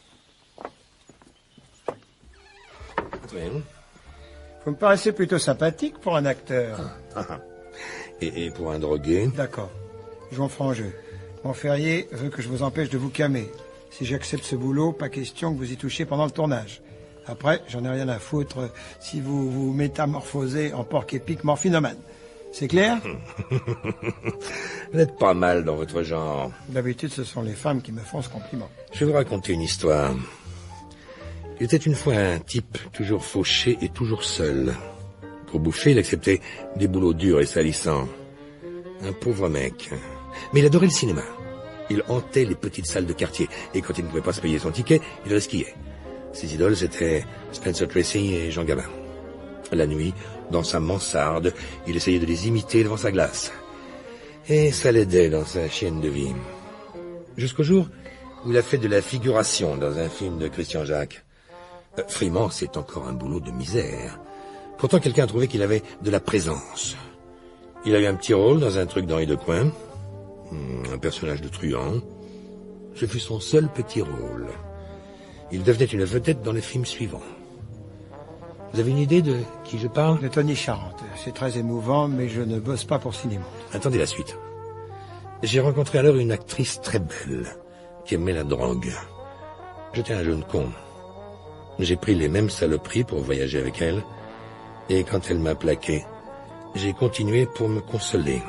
S2: Entrez.
S3: Vous me paraissez plutôt sympathique pour un acteur.
S2: Ah, ah. Et, et pour un drogué?
S3: D'accord. Jouons franc jeu. Montferrier veut que je vous empêche de vous calmer. Si j'accepte ce boulot, pas question que vous y touchiez pendant le tournage. Après, j'en ai rien à foutre si vous vous métamorphosez en porc épic morphinomane. C'est clair?
S2: Vous n'êtes pas mal dans votre genre.
S3: D'habitude, ce sont les femmes qui me font ce compliment.
S2: Je vais vous raconter une histoire. Il était une fois un type toujours fauché et toujours seul. Pour bouffer, il acceptait des boulots durs et salissants. Un pauvre mec. Mais il adorait le cinéma. Il hantait les petites salles de quartier. Et quand il ne pouvait pas se payer son ticket, il resquillait. Ses idoles, c'était Spencer Tracy et Jean Gabin. La nuit, dans sa mansarde, il essayait de les imiter devant sa glace. Et ça l'aidait dans sa chienne de vie. Jusqu'au jour où il a fait de la figuration dans un film de Christian Jacques. Euh, Frimant, c'est encore un boulot de misère. Pourtant, quelqu'un a trouvé qu'il avait de la présence. Il a eu un petit rôle dans un truc d'Henri Decoing. Un personnage de truand. Ce fut son seul petit rôle. Il devenait une vedette dans les films suivants. Vous avez une idée de qui je parle?
S3: De Tony Charente. C'est très émouvant, mais je ne bosse pas pour Cinéma.
S2: Attendez la suite. J'ai rencontré alors une actrice très belle, qui aimait la drogue. J'étais un jeune con. J'ai pris les mêmes saloperies pour voyager avec elle, et quand elle m'a plaqué, j'ai continué pour me consoler.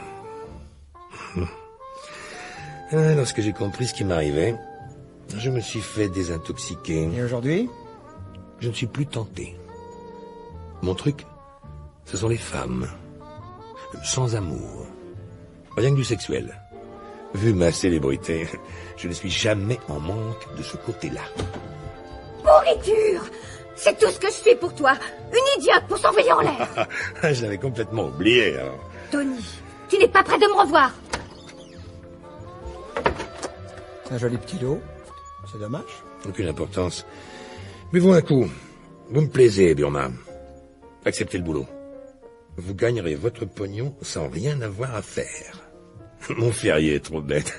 S2: Lorsque j'ai compris ce qui m'arrivait, je me suis fait désintoxiquer.
S3: Et aujourd'hui?
S2: Je ne suis plus tenté. Mon truc, ce sont les femmes. Sans amour. Rien que du sexuel. Vu ma célébrité, je ne suis jamais en manque de ce côté-là.
S19: Pourriture! C'est tout ce que je suis pour toi. Une idiote pour s'envoyer en l'air.
S2: Je l'avais complètement oublié, alors.
S19: Tony, tu n'es pas prêt de me revoir.
S3: Un joli petit lot. C'est dommage.
S2: Aucune importance. Buvons un coup. Vous me plaisez, Burma. Acceptez le boulot. Vous gagnerez votre pognon sans rien avoir à faire. Montferrier est trop bête.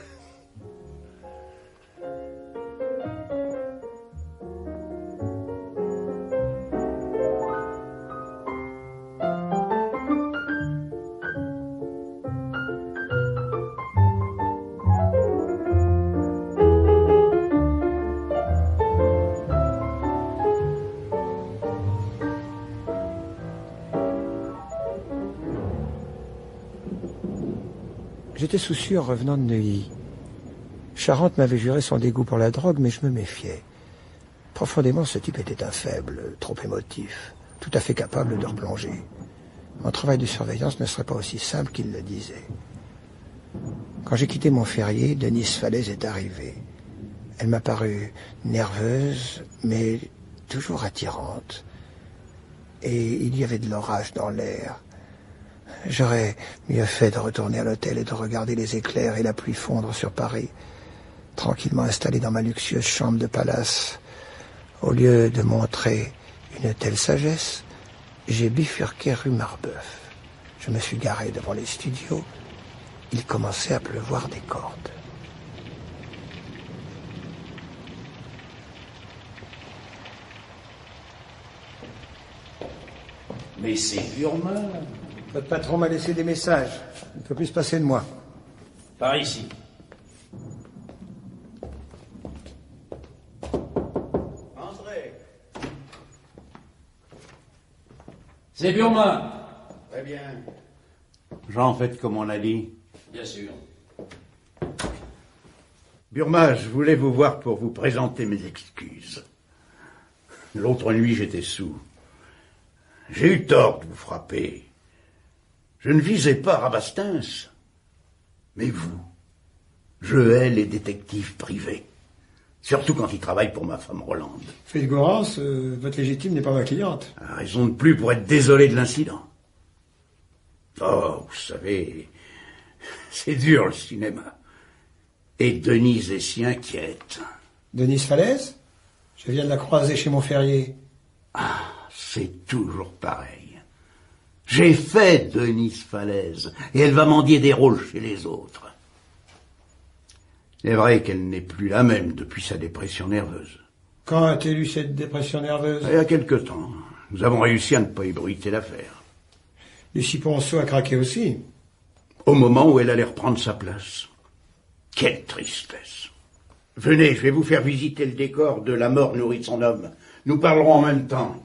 S3: J'étais soucieux en revenant de Neuilly. Charente m'avait juré son dégoût pour la drogue, mais je me méfiais. Profondément, ce type était un faible, trop émotif, tout à fait capable de replonger. Mon travail de surveillance ne serait pas aussi simple qu'il le disait. Quand j'ai quitté Montferrier, Denise Falaise est arrivée. Elle m'a paru nerveuse, mais toujours attirante. Et il y avait de l'orage dans l'air. J'aurais mieux fait de retourner à l'hôtel et de regarder les éclairs et la pluie fondre sur Paris, tranquillement installé dans ma luxueuse chambre de palace. Au lieu de montrer une telle sagesse, j'ai bifurqué rue Marbeuf. Je me suis garé devant les studios. Il commençait à pleuvoir des cordes.
S6: Mais c'est Burma.
S3: Votre patron m'a laissé des messages. Il ne peut plus se passer de moi.
S6: Par ici. Entrez. C'est Burma. Très bien. Jean, faites comme on a dit. Bien sûr. Burma, je voulais vous voir pour vous présenter mes excuses. L'autre nuit, j'étais sourd. J'ai eu tort de vous frapper. Je ne visais pas Rabastens. Mais vous, je hais les détectives privés. Surtout quand ils travaillent pour ma femme Rolande.
S3: Felgorens, euh, votre légitime n'est pas ma cliente.
S6: Raison de plus pour être désolé de l'incident. Oh, vous savez, c'est dur le cinéma. Et Denise s'y inquiète.
S3: Denise Falaise? Je viens de la croiser chez Montferrier.
S6: Ah, c'est toujours pareil. J'ai fait Denise Falaise, et elle va mendier des rôles chez les autres. C'est vrai qu'elle n'est plus la même depuis sa dépression nerveuse.
S3: Quand a-t-elle eu cette dépression nerveuse?
S6: Il y a quelque temps. Nous avons réussi à ne pas ébruiter l'affaire.
S3: Lucie Ponceau a craqué aussi.
S6: Au moment où elle allait reprendre sa place. Quelle tristesse. Venez, je vais vous faire visiter le décor de La mort nourrit son homme. Nous parlerons en même temps.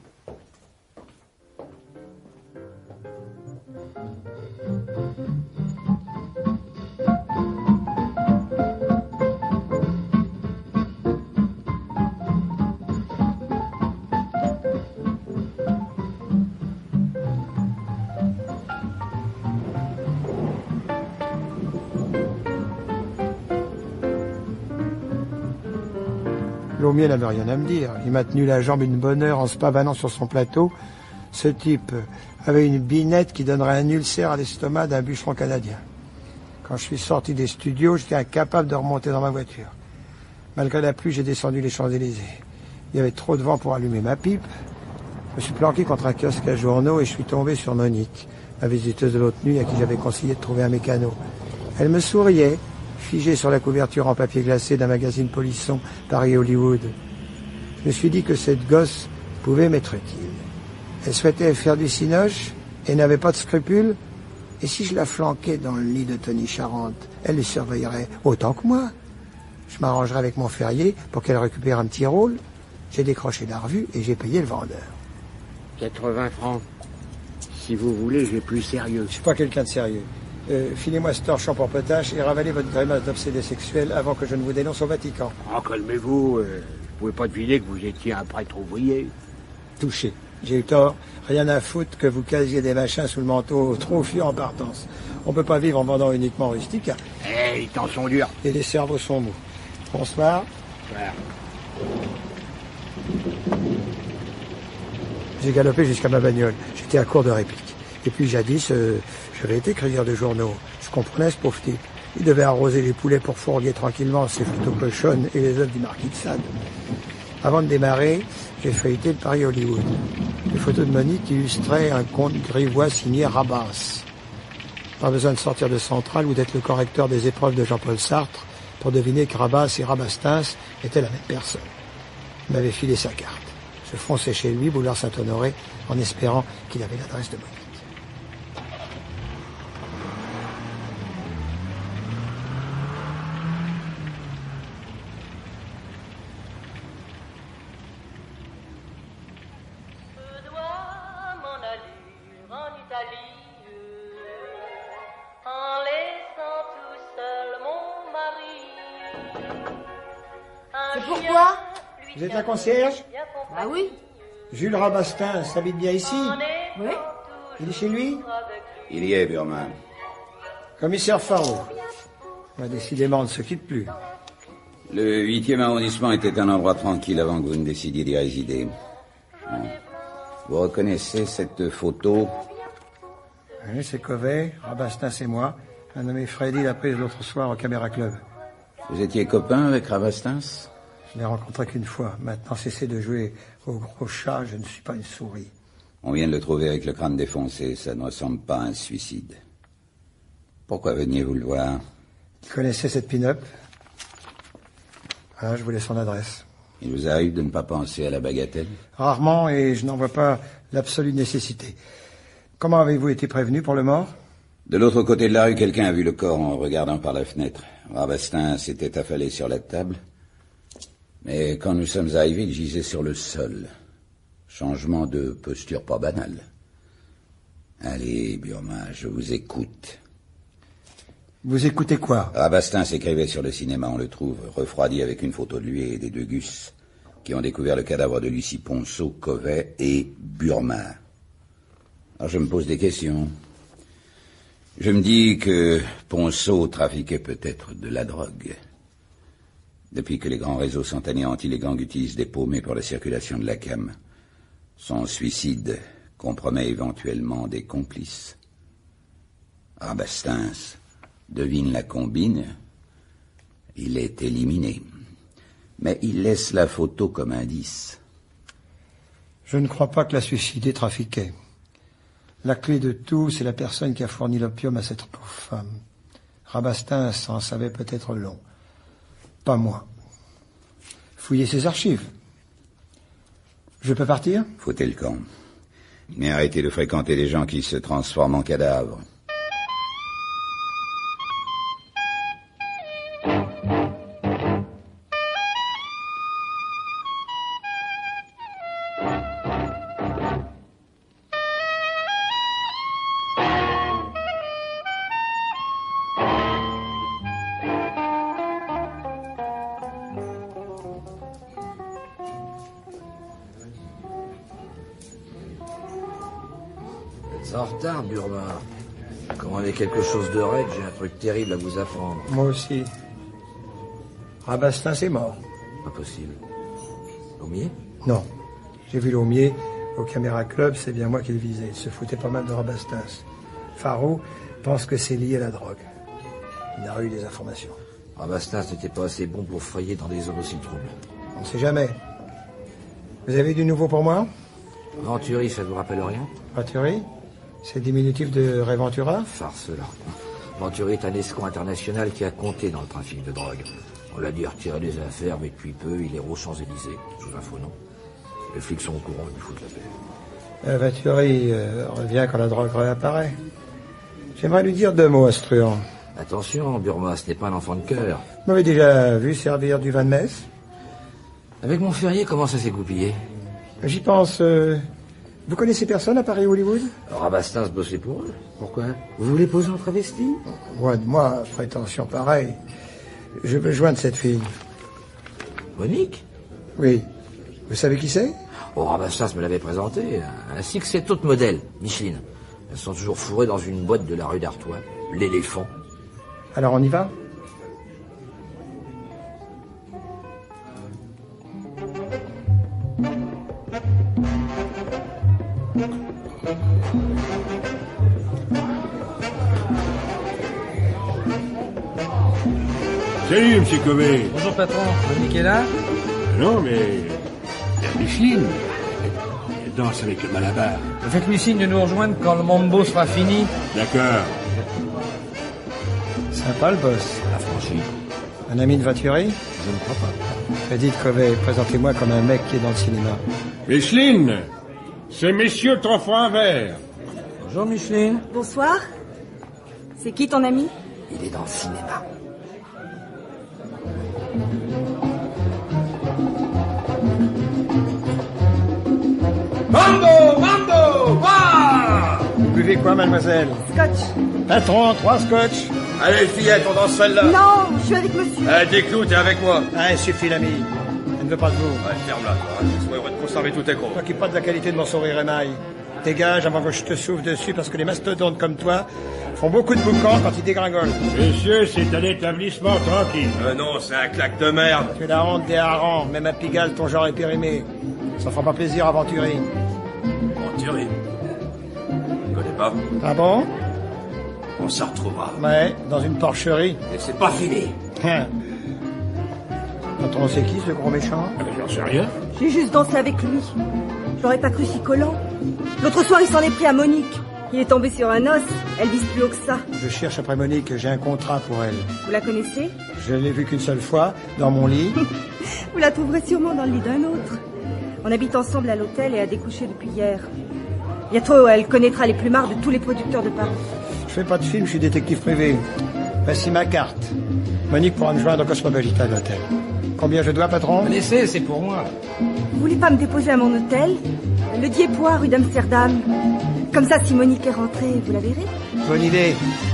S3: Laumier n'avait rien à me dire. Il m'a tenu la jambe une bonne heure en se pavanant sur son plateau. Ce type avait une binette qui donnerait un ulcère à l'estomac d'un bûcheron canadien. Quand je suis sorti des studios, j'étais incapable de remonter dans ma voiture. Malgré la pluie, j'ai descendu les Champs-Élysées. Il y avait trop de vent pour allumer ma pipe. Je me suis planqué contre un kiosque à journaux et je suis tombé sur Monique, la visiteuse de l'autre nuit à qui j'avais conseillé de trouver un mécano. Elle me souriait, figée sur la couverture en papier glacé d'un magazine Polisson, Paris-Hollywood. Je me suis dit que cette gosse pouvait m'être utile. Elle souhaitait faire du cinoche et n'avait pas de scrupules. Et si je la flanquais dans le lit de Tony Charente, elle le surveillerait autant que moi. Je m'arrangerais avec Montferrier pour qu'elle récupère un petit rôle. J'ai décroché la revue et j'ai payé le vendeur.
S15: quatre-vingts francs. Si vous voulez, j'ai plus sérieux.
S3: Je suis pas quelqu'un de sérieux. Euh, filez-moi ce torchon pour potache et ravalez votre grimace d'obsédé sexuel avant que je ne vous dénonce au Vatican.
S15: Oh, calmez-vous. Euh, vous pouvez pas deviner que vous étiez un prêtre ouvrier.
S3: Touché. J'ai eu tort. Rien à foutre que vous casiez des machins sous le manteau trop fut en partance. On peut pas vivre en vendant uniquement rustique.
S15: Eh, les temps sont durs.
S3: Et les cerveaux sont mous. Bonsoir.
S15: Bonsoir.
S3: J'ai galopé jusqu'à ma bagnole. J'étais à court de répliques. Et puis jadis, euh, j'avais été écrivain de journaux. Je comprenais ce pauvre type. Il devait arroser les poulets pour fourguer tranquillement ses photos cochonnes et les œuvres du marquis de Sade. Avant de démarrer, j'ai feuilleté le Paris-Hollywood. Les photos de Monique illustraient un conte grivois signé Rabas. Pas besoin de sortir de Centrale ou d'être le correcteur des épreuves de Jean-Paul Sartre pour deviner que Rabas et Rabastins étaient la même personne. Il m'avait filé sa carte. Je fonçais chez lui, boulevard Saint-Honoré, en espérant qu'il avait l'adresse de Monique.
S11: C'est pourquoi?
S3: Vous êtes la concierge?
S11: Bah oui.
S3: Jules Rabastin s'habite bien ici?
S11: Oui.
S3: Il est chez lui?
S13: Il y est, Burma.
S3: Commissaire Faro. Bah, décidément, on ne se quitte plus.
S13: Le huitième arrondissement était un endroit tranquille avant que vous ne décidiez d'y résider. Vous reconnaissez cette photo?
S3: Oui, c'est Covet, Rabastin c'est moi. Un nommé Freddy l'a prise l'autre soir au Caméra Club.
S13: Vous étiez copain avec Rabastins?
S3: Je l'ai rencontré qu'une fois. Maintenant, cessez de jouer au gros chat, je ne suis pas une souris.
S13: On vient de le trouver avec le crâne défoncé, ça ne ressemble pas à un suicide. Pourquoi veniez-vous le voir?
S3: Il connaissait cette pin-up. Ah, je voulais son adresse.
S13: Il vous arrive de ne pas penser à la bagatelle?
S3: Rarement, et je n'en vois pas l'absolue nécessité. Comment avez-vous été prévenu pour le mort?
S13: De l'autre côté de la rue, quelqu'un a vu le corps en regardant par la fenêtre. Rabastin s'était affalé sur la table. Mais quand nous sommes arrivés, il gisait sur le sol. Changement de posture pas banal. Allez, Burma, je vous écoute.
S3: Vous écoutez quoi?
S13: Rabastin s'écrivait sur le cinéma, on le trouve, refroidi avec une photo de lui et des deux Gus, qui ont découvert le cadavre de Lucie Ponceau, Covet et Burma. Alors je me pose des questions. Je me dis que Ponceau trafiquait peut-être de la drogue. Depuis que les grands réseaux sont anéantis, les gangs utilisent des paumés pour la circulation de la cam. Son suicide compromet éventuellement des complices. Rabastins devine la combine Il est éliminé. Mais il laisse la photo comme indice.
S3: Je ne crois pas que la suicidée trafiquait. La clé de tout, c'est la personne qui a fourni l'opium à cette pauvre femme. Rabastens en savait peut-être long. Pas moi. Fouillez ses archives. Je peux partir?
S13: Foutez le camp. Mais arrêtez de fréquenter des gens qui se transforment en cadavres.
S10: En retard, Burma. Commandez quelque chose de raide, j'ai un truc terrible à vous apprendre.
S3: Moi aussi. Rabastens est mort.
S10: Pas possible. Laumier?
S3: Non. J'ai vu Laumier au Caméra Club, c'est bien moi qui le visais. Il se foutait pas mal de Rabastens. Faro pense que c'est lié à la drogue. Il a eu des informations.
S10: Rabastens n'était pas assez bon pour frayer dans des zones aussi troubles.
S3: On ne sait jamais. Vous avez du nouveau pour moi?
S10: Venturi, ça vous rappelle rien?
S3: Venturi? C'est diminutif de Réventura?
S10: Farce, là. Venturi est un escroc international qui a compté dans le trafic de drogue. On l'a dit retirer des affaires, mais depuis peu, il est aux Champs-Élysées, sous un faux nom. Les flics sont au courant, ils foutent la paix.
S3: Euh, Venturi euh, revient quand la drogue réapparaît. J'aimerais lui dire deux mots à ce truand.
S10: Attention, Burma, ce n'est pas un enfant de cœur.
S3: Vous m'avez déjà vu servir du vin de messe?
S10: Avec mon ferrier, comment ça s'est goupillé?
S3: J'y pense... Euh... Vous connaissez personne à Paris-Hollywood?
S10: Rabastens bossait pour eux. Pourquoi? Vous voulez poser en travesti?
S3: Ouais, de moi, prétention pareille. Je veux joindre cette fille.
S10: Monique?
S3: Oui. Vous savez qui c'est?
S10: Oh, Rabastens me l'avait présenté, ainsi que cet autre modèle, Micheline. Elles sont toujours fourrées dans une boîte de la rue d'Artois, l'éléphant.
S3: Alors on y va?
S20: Salut, monsieur Covey.
S21: Bonjour, patron. Monique est là?
S20: Non, mais... il y a Micheline. Elle danse avec le Malabar.
S21: Faites-lui signe de nous rejoindre quand le mambo sera fini.
S20: D'accord.
S3: Sympa, le boss.
S10: Affranchi.
S3: Un ami de Venturi?
S10: Je ne crois pas.
S3: Dites, Covey, présentez-moi comme un mec qui est dans le cinéma.
S20: Micheline, c'est messieurs trois fois un verre.
S10: Bonjour, Micheline.
S22: Bonsoir. C'est qui ton ami?
S10: Il est dans le cinéma.
S20: Mambo, mambo, wa!
S3: Vous buvez quoi, mademoiselle?
S22: Scotch.
S3: Patron, trois scotch.
S9: Allez, fillette, on danse celle-là.
S22: Non, je suis avec monsieur.
S9: Allez, déclou, t'es avec moi.
S3: Ah, suffit, l'ami. Elle ne veut pas de vous.
S9: Ouais, ferme-la, toi. Hein. Je sois heureux de conserver tous tes gros.
S3: T'occupe pas de la qualité de mon sourire émail. Dégage avant que je te souffle dessus, parce que les mastodontes comme toi font beaucoup de boucans quand ils dégringolent.
S20: Messieurs, c'est un établissement tranquille.
S9: Euh, non, c'est un claque de merde.
S3: Tu es la honte des harengs. Même à Pigalle, ton genre est périmé. Ça fera pas plaisir à Venturi.
S9: Venturi? Je connais pas.
S3: Ah bon?
S9: On s'en retrouvera.
S3: Ouais, dans une porcherie.
S9: Et c'est pas fini.
S3: Hein. Patron, c'est qui, ce gros méchant?
S20: Ah, ben, j'en sais rien.
S22: J'ai juste dansé avec lui. Je l'aurais pas cru si collant. L'autre soir, il s'en est pris à Monique. Il est tombé sur un os. Elle vise plus haut que ça.
S3: Je cherche après Monique, j'ai un contrat pour elle.
S22: Vous la connaissez?
S3: Je l'ai vue qu'une seule fois, dans mon lit.
S22: Vous la trouverez sûrement dans le lit d'un autre. On habite ensemble à l'hôtel et a découché depuis hier. Bientôt, elle connaîtra les plumards de tous les producteurs de Paris.
S3: Je fais pas de film, je suis détective privé. Voici ma carte. Monique pourra me joindre au Cosmopolitan à l'hôtel. Combien je dois, patron?
S21: Laissez, c'est pour moi.
S22: Vous voulez pas me déposer à mon hôtel? Le Diepois, rue d'Amsterdam. Comme ça, si Monique est rentrée, vous la verrez.
S3: Bonne idée.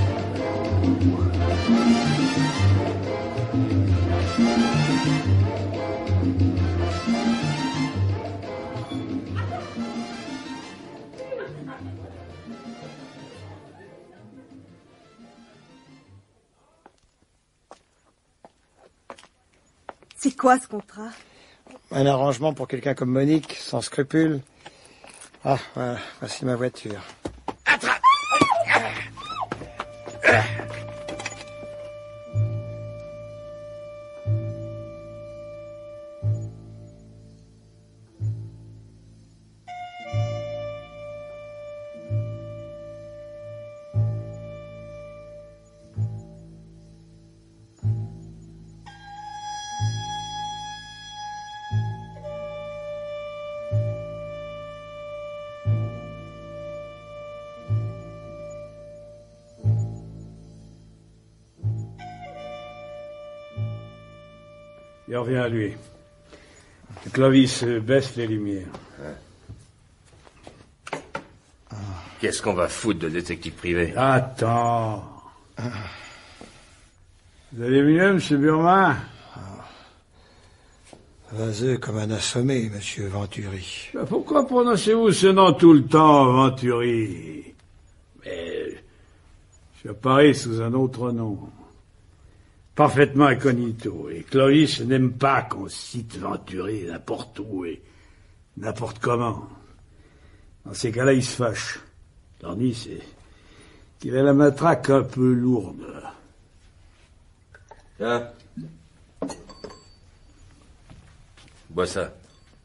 S22: C'est quoi ce contrat?
S3: Un arrangement pour quelqu'un comme Monique, sans scrupules. Ah, voilà, voici ma voiture.
S9: Attrape!
S20: Il revient à lui. Clovis, baisse les lumières.
S1: Qu'est-ce qu'on va foutre de détective privé?
S20: Attends. Vous allez mieux, monsieur Burma?
S3: Vaseux comme un assommé, monsieur Venturi.
S20: Ben pourquoi prononcez-vous ce nom tout le temps, Venturi? Mais je suis à Paris sous un autre nom. Parfaitement incognito. Et Clovis n'aime pas qu'on cite Venturi n'importe où et n'importe comment. Dans ces cas-là, il se fâche. L'ennui, c'est qu'il a la matraque un peu lourde.
S1: Tiens. Bois ça.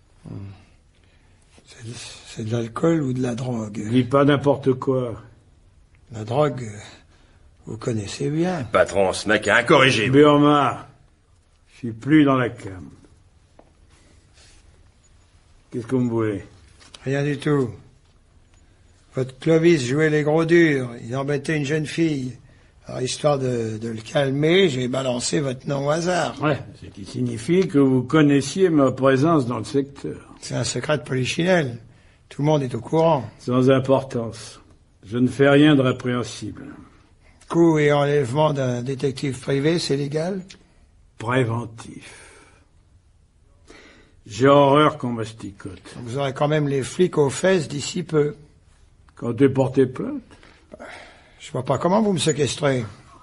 S3: C'est de, c'est de l'alcool ou de la drogue?
S20: Dis pas n'importe quoi.
S3: La drogue, vous connaissez bien.
S1: Patron, ce mec est incorrigible.
S20: Burma, je suis plus dans la cam. Qu'est-ce que vous me voulez?
S3: Rien du tout. Votre Clovis jouait les gros durs. Il embêtait une jeune fille. Alors, histoire de, de le calmer, j'ai balancé votre nom au hasard.
S20: Ouais, ce qui signifie que vous connaissiez ma présence dans le secteur.
S3: C'est un secret de polichinelle. Tout le monde est au courant.
S20: Sans importance. Je ne fais rien de répréhensible.
S3: Coup et enlèvement d'un détective privé, c'est légal?
S20: Préventif. J'ai horreur qu'on masticote.
S3: Vous aurez quand même les flics aux fesses d'ici peu.
S20: Quand tu es porté plainte?
S3: Je vois pas comment vous me séquestrez.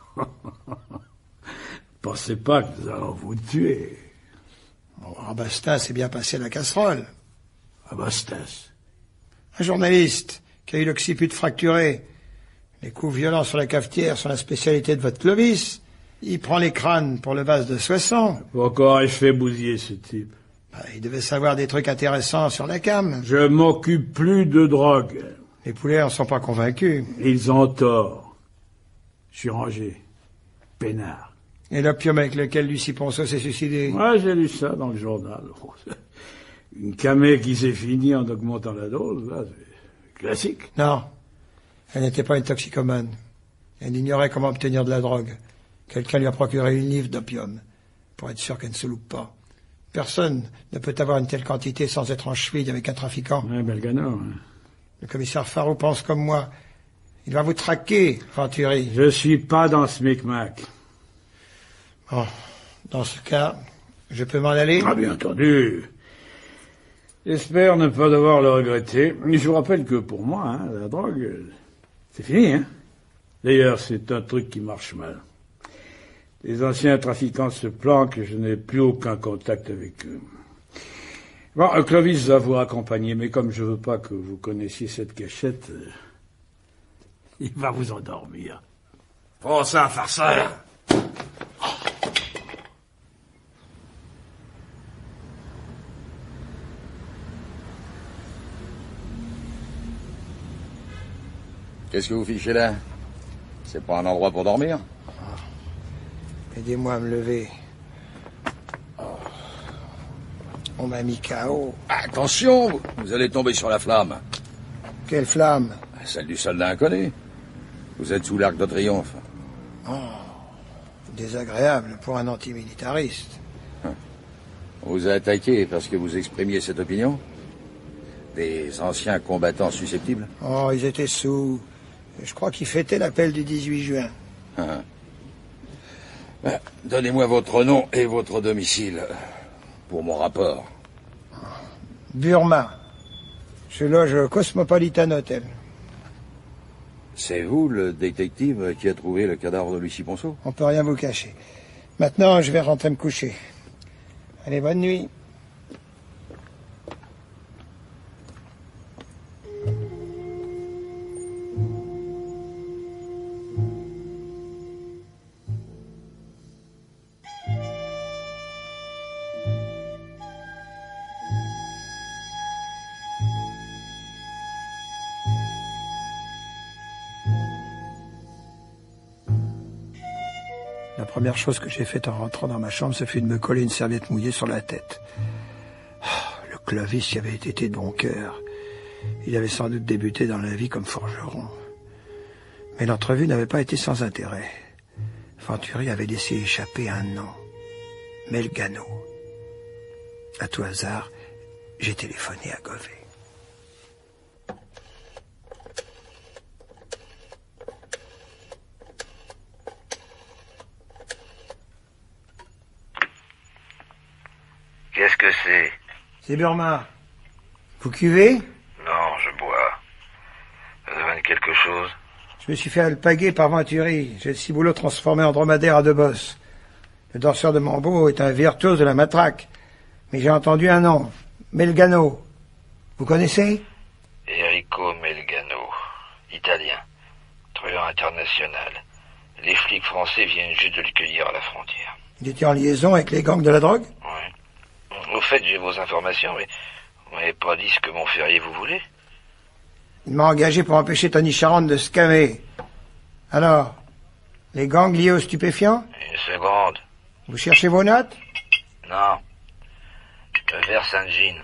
S20: Pensez pas que nous allons vous tuer.
S3: Bon, Rabastas s'est bien passé la casserole.
S20: Rabastas?
S3: Un journaliste qui a eu l'occiput fracturé. Les coups violents sur la cafetière sont la spécialité de votre Clovis. Il prend les crânes pour le vase de Soissons.
S20: Pourquoi aurais-je fait bousiller ce type?
S3: Bah, il devait savoir des trucs intéressants sur la cam.
S20: Je m'occupe plus de drogue.
S3: Les poulets en sont pas convaincus.
S20: Ils ont tort. Je suis rangé. Peinard.
S3: Et l'opium avec lequel Lucie Ponceau s'est suicidé?
S20: Ouais, j'ai lu ça dans le journal. Une camée qui s'est finie en augmentant la dose, là, c'est classique.
S3: Non. Elle n'était pas une toxicomane. Elle ignorait comment obtenir de la drogue. Quelqu'un lui a procuré une livre d'opium, pour être sûr qu'elle ne se loupe pas. Personne ne peut avoir une telle quantité sans être en cheville avec un trafiquant.
S20: Ouais, Belgano, hein.
S3: Le commissaire Farou pense comme moi. Il va vous traquer, Venturi.
S20: Je suis pas dans ce micmac.
S3: Bon, dans ce cas, je peux m'en aller?
S20: Ah, bien entendu. J'espère ne pas devoir le regretter. Mais je vous rappelle que pour moi, hein, la drogue, c'est fini, hein. D'ailleurs, c'est un truc qui marche mal. Les anciens trafiquants se planquent et je n'ai plus aucun contact avec eux. Bon, Clovis va vous raccompagner, mais comme je veux pas que vous connaissiez cette cachette, euh, il va vous endormir.
S1: Prends ça, farceur.
S13: Qu'est-ce que vous fichez là? C'est pas un endroit pour dormir?
S3: Aidez-moi à me lever. On m'a mis K O.
S13: Attention, vous allez tomber sur la flamme.
S3: Quelle flamme?
S13: Celle du soldat inconnu. Vous êtes sous l'arc de triomphe.
S3: Oh, désagréable pour un antimilitariste.
S13: On vous a attaqué parce que vous exprimiez cette opinion? Des anciens combattants susceptibles?
S3: Oh, ils étaient sous. Je crois qu'ils fêtaient l'appel du dix-huit juin.
S13: Ah. Ben, donnez-moi votre nom et votre domicile pour mon rapport.
S3: Burma. Je loge au Cosmopolitan Hotel.
S13: C'est vous, le détective, qui a trouvé le cadavre de Lucie Ponceau?
S3: On peut rien vous cacher. Maintenant, je vais rentrer me coucher. Allez, bonne nuit. La première chose que j'ai faite en rentrant dans ma chambre, ce fut de me coller une serviette mouillée sur la tête. Oh, le Clovis y avait été de bon cœur. Il avait sans doute débuté dans la vie comme forgeron. Mais l'entrevue n'avait pas été sans intérêt. Venturi avait laissé échapper un nom. Melgano. À tout hasard, j'ai téléphoné à Govey.
S1: Qu'est-ce que c'est?
S3: C'est Burma. Vous cuvez?
S1: Non, je bois. Ça demande quelque chose?
S3: Je me suis fait alpaguer par Venturi. J'ai le ciboulot transformé en dromadaire à deux bosses. Le danseur de Mambo est un virtuose de la matraque. Mais j'ai entendu un nom. Melgano. Vous connaissez?
S1: Enrico Melgano. Italien. Truand international. Les flics français viennent juste de le cueillir à la frontière.
S3: Il était en liaison avec les gangs de la drogue?
S1: Oui. Au fait, j'ai vos informations, mais vous m'avez pas dit ce que Montferrier vous voulez.
S3: Il m'a engagé pour empêcher Tony Charente de se camer. Alors, les gangs liés aux stupéfiants?
S1: Une seconde.
S3: Vous cherchez vos notes?
S1: Non. Le verre Saint-Jean.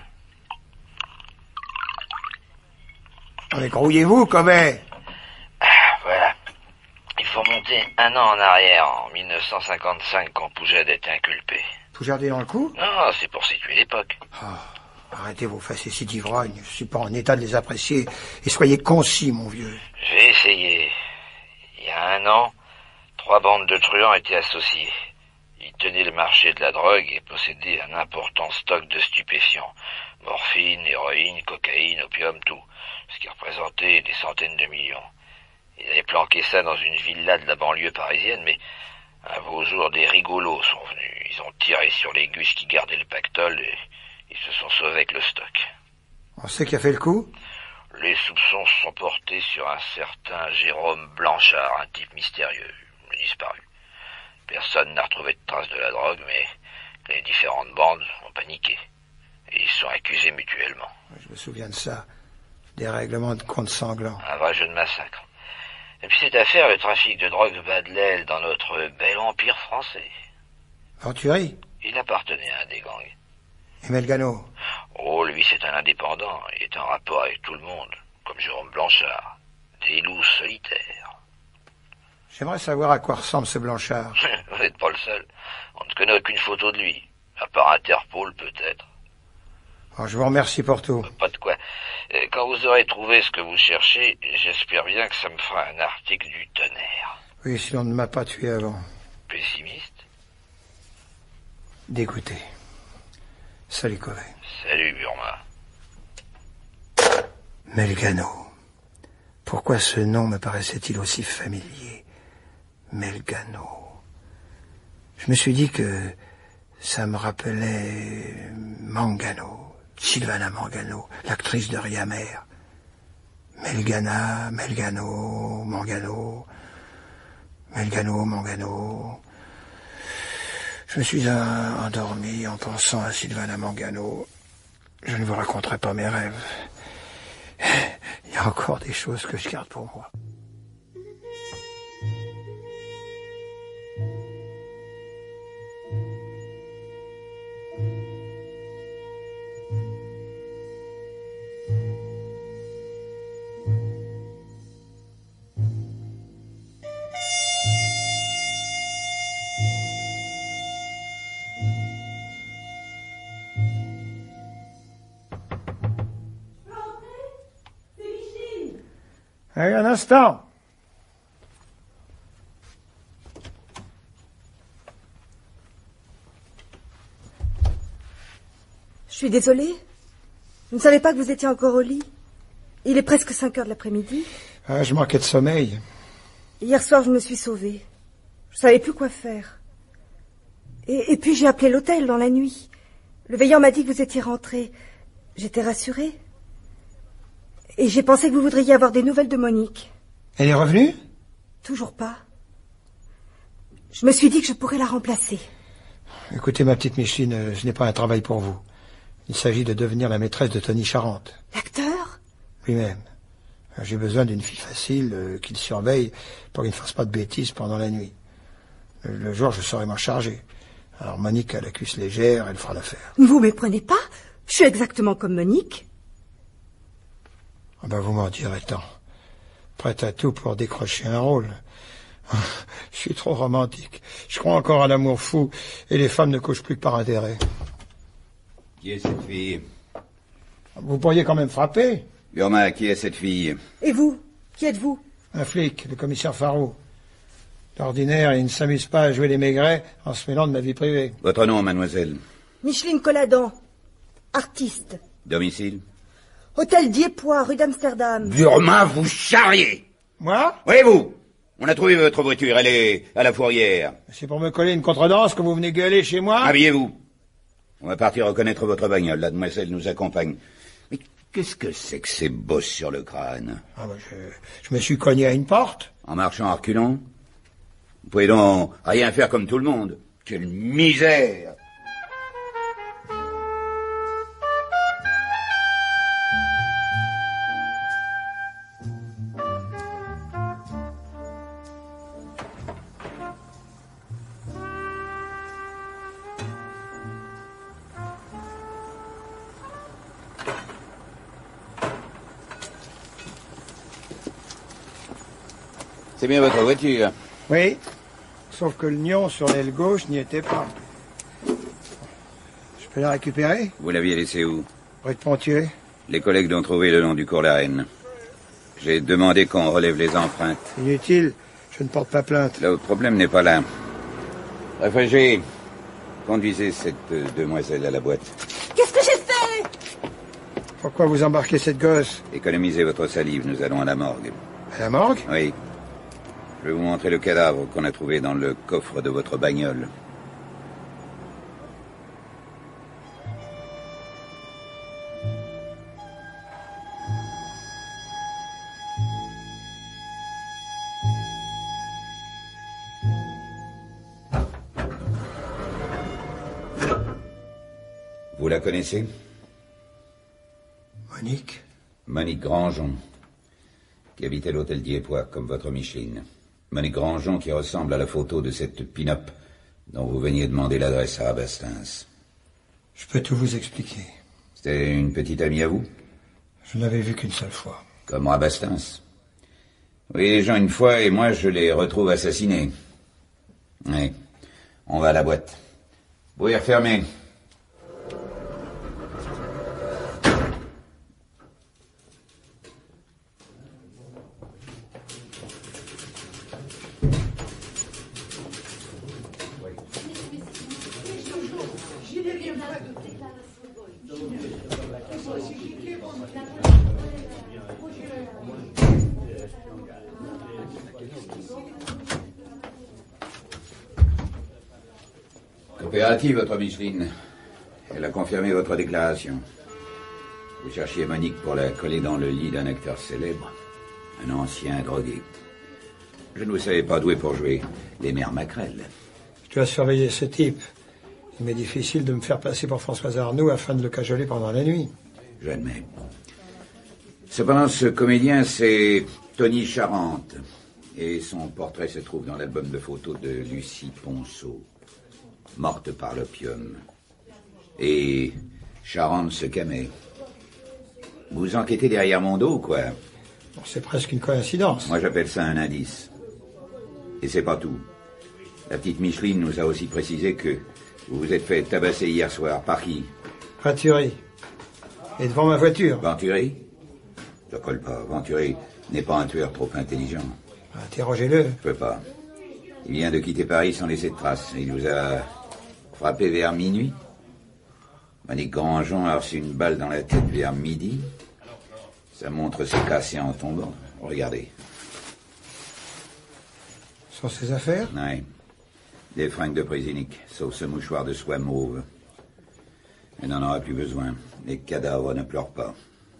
S3: Mais grouillez-vous, Covey.
S1: Voilà. Il faut monter un an en arrière, en mille neuf cent cinquante-cinq, quand Poujade est inculpé.
S3: Poujade est dans le coup?
S1: Non, c'est pour situer l'époque.
S3: Oh, arrêtez vos facéties d'ivrogne. Je suis pas en état de les apprécier. Et soyez concis, mon vieux.
S1: J'ai essayé. Il y a un an, trois bandes de truands étaient associées. Ils tenaient le marché de la drogue et possédaient un important stock de stupéfiants. Morphine, héroïne, cocaïne, opium, tout. Ce qui représentait des centaines de millions. Ils avaient planqué ça dans une villa de la banlieue parisienne, mais un beau jour, des rigolos sont venus. Ils ont tiré sur les gus qui gardaient le pactole et ils se sont sauvés avec le stock.
S3: On sait qui a fait le coup?
S1: Les soupçons se sont portés sur un certain Jérôme Blanchard, un type mystérieux. Il a disparu. Personne n'a retrouvé de traces de la drogue, mais les différentes bandes ont paniqué. Et ils se sont accusés mutuellement.
S3: Je me souviens de ça. Des règlements de compte sanglants.
S1: Un vrai jeu de massacre. Et puis cette affaire, le trafic de drogue bat de l'aile dans notre bel empire français.
S3: Venturi?
S1: Il appartenait à un des gangs.
S3: Et Melgano?
S1: Oh, lui, c'est un indépendant. Il est en rapport avec tout le monde, comme Jérôme Blanchard. Des loups solitaires.
S3: J'aimerais savoir à quoi ressemble ce Blanchard.
S1: Vous n'êtes pas le seul. On ne connaît aucune photo de lui. À part Interpol, peut-être.
S3: Oh, je vous remercie pour tout.
S1: Pas de quoi. Quand vous aurez trouvé ce que vous cherchez, j'espère bien que ça me fera un article du Tonnerre.
S3: Oui, si on ne m'a pas tué avant.
S1: Pessimiste?
S3: Dégoûté. Salut, Covey.
S1: Salut, Burma.
S3: Melgano. Pourquoi ce nom me paraissait-il aussi familier? Melgano. Je me suis dit que ça me rappelait Mangano. Sylvana Mangano, l'actrice de Riamer. Melgana, Melgano, Mangano, Melgano, Mangano. Je me suis endormi en pensant à Sylvana Mangano. Je ne vous raconterai pas mes rêves. Il y a encore des choses que je garde pour moi. Allez, un instant.
S22: Je suis désolée. Vous ne savez pas que vous étiez encore au lit? Il est presque cinq heures de l'après-midi.
S3: Ah, je manquais de sommeil.
S22: Hier soir, je me suis sauvée. Je savais plus quoi faire. Et, et puis j'ai appelé l'hôtel dans la nuit. Le veilleur m'a dit que vous étiez rentré. J'étais rassurée. Et j'ai pensé que vous voudriez avoir des nouvelles de Monique.
S3: Elle est revenue?
S22: Toujours pas. Je me suis dit que je pourrais la remplacer.
S3: Écoutez, ma petite Micheline, ce n'est pas un travail pour vous. Il s'agit de devenir la maîtresse de Tony Charente.
S22: L'acteur?
S3: Lui-même. J'ai besoin d'une fille facile, euh, qui le surveille pour qu'il ne fasse pas de bêtises pendant la nuit. Le, le jour, je saurai m'en charger. Alors Monique a la cuisse légère, elle fera l'affaire.
S22: Ne vous méprenez pas. Je suis exactement comme Monique.
S3: Ah ben, vous m'en direz tant. Prête à tout pour décrocher un rôle. Je suis trop romantique. Je crois encore à l'amour fou, et les femmes ne couchent plus que par intérêt.
S13: Qui est cette fille?
S3: Vous pourriez quand même frapper.
S13: Burma, qui est cette fille?
S22: Et vous? Qui êtes-vous?
S3: Un flic, le commissaire Faro. D'ordinaire, il ne s'amuse pas à jouer les maigrets en se mêlant de ma vie privée.
S13: Votre nom, mademoiselle?
S22: Micheline Colladan, artiste.
S13: Domicile?
S22: Hôtel Diepois, rue d'Amsterdam.
S13: Burma, vous charriez!
S3: Moi?
S13: Oui, vous! On a trouvé votre voiture, elle est à la fourrière.
S3: C'est pour me coller une contredanse que vous venez gueuler chez moi?
S13: Habillez-vous. On va partir reconnaître votre bagnole. La demoiselle nous accompagne. Mais qu'est-ce que c'est que ces bosses sur le crâne?
S3: Ah bah je, je me suis cogné à une porte.
S13: En marchant à reculons? Vous pouvez donc rien faire comme tout le monde. Quelle misère! C'est bien votre voiture?
S3: Oui, sauf que le nion sur l'aile gauche n'y était pas. Je peux la récupérer?
S13: Vous l'aviez laissée où?
S3: Rue de Pontier.
S13: Les collègues l'ont trouvée le long du cours la Reine. J'ai demandé qu'on relève les empreintes.
S3: Inutile, je ne porte pas plainte.
S13: Le problème n'est pas là. Réfrigé, conduisez cette euh, demoiselle à la boîte.
S22: Qu'est-ce que j'ai fait?
S3: Pourquoi vous embarquez cette gosse?
S13: Économisez votre salive, nous allons à la morgue.
S3: À la morgue?
S13: Oui. Je vais vous montrer le cadavre qu'on a trouvé dans le coffre de votre bagnole. Vous la connaissez?
S3: Monique?
S13: Monique Grandjean, qui habitait l'hôtel Diepois, comme votre Micheline. Monique Grandjean qui ressemble à la photo de cette pin-up dont vous veniez demander l'adresse à Rabastens.
S3: Je peux tout vous expliquer.
S13: C'était une petite amie à vous?
S3: Je ne l'avais vue qu'une seule fois.
S13: Comme Rabastens? Oui, les gens une fois, et moi je les retrouve assassinés. Oui, on va à la boîte. Vous pouvez refermer. Coopérative, votre Micheline. Elle a confirmé votre déclaration. Vous cherchiez Monique pour la coller dans le lit d'un acteur célèbre, un ancien drogué. Je ne vous savais pas doué pour jouer les mères Maquerelles.
S3: Je dois surveiller ce type. Il m'est difficile de me faire passer pour François Arnoux afin de le cajoler pendant la nuit.
S13: J'admets. Cependant, ce comédien, c'est Tony Charente. Et son portrait se trouve dans l'album de photos de Lucie Ponceau, morte par l'opium. Et Charente se camait. Vous enquêtez derrière mon dos, quoi?
S3: Bon, c'est presque une coïncidence.
S13: Moi, j'appelle ça un indice. Et c'est pas tout. La petite Micheline nous a aussi précisé que vous vous êtes fait tabasser hier soir. Par qui?
S3: Venturi. Et devant ma voiture.
S13: Venturi? Ça colle pas. Venturi n'est pas un tueur trop intelligent.
S3: Interrogez-le.
S13: Je peux pas. Il vient de quitter Paris sans laisser de traces. Il vous a frappé vers minuit. Monique Grandjean a reçu une balle dans la tête vers midi. Sa montre s'est cassée en tombant. Regardez.
S3: Ce sont ses affaires?
S13: Oui. Des fringues de Présinic, sauf ce mouchoir de soie mauve. Elle n'en aura plus besoin. Les cadavres ne pleurent pas.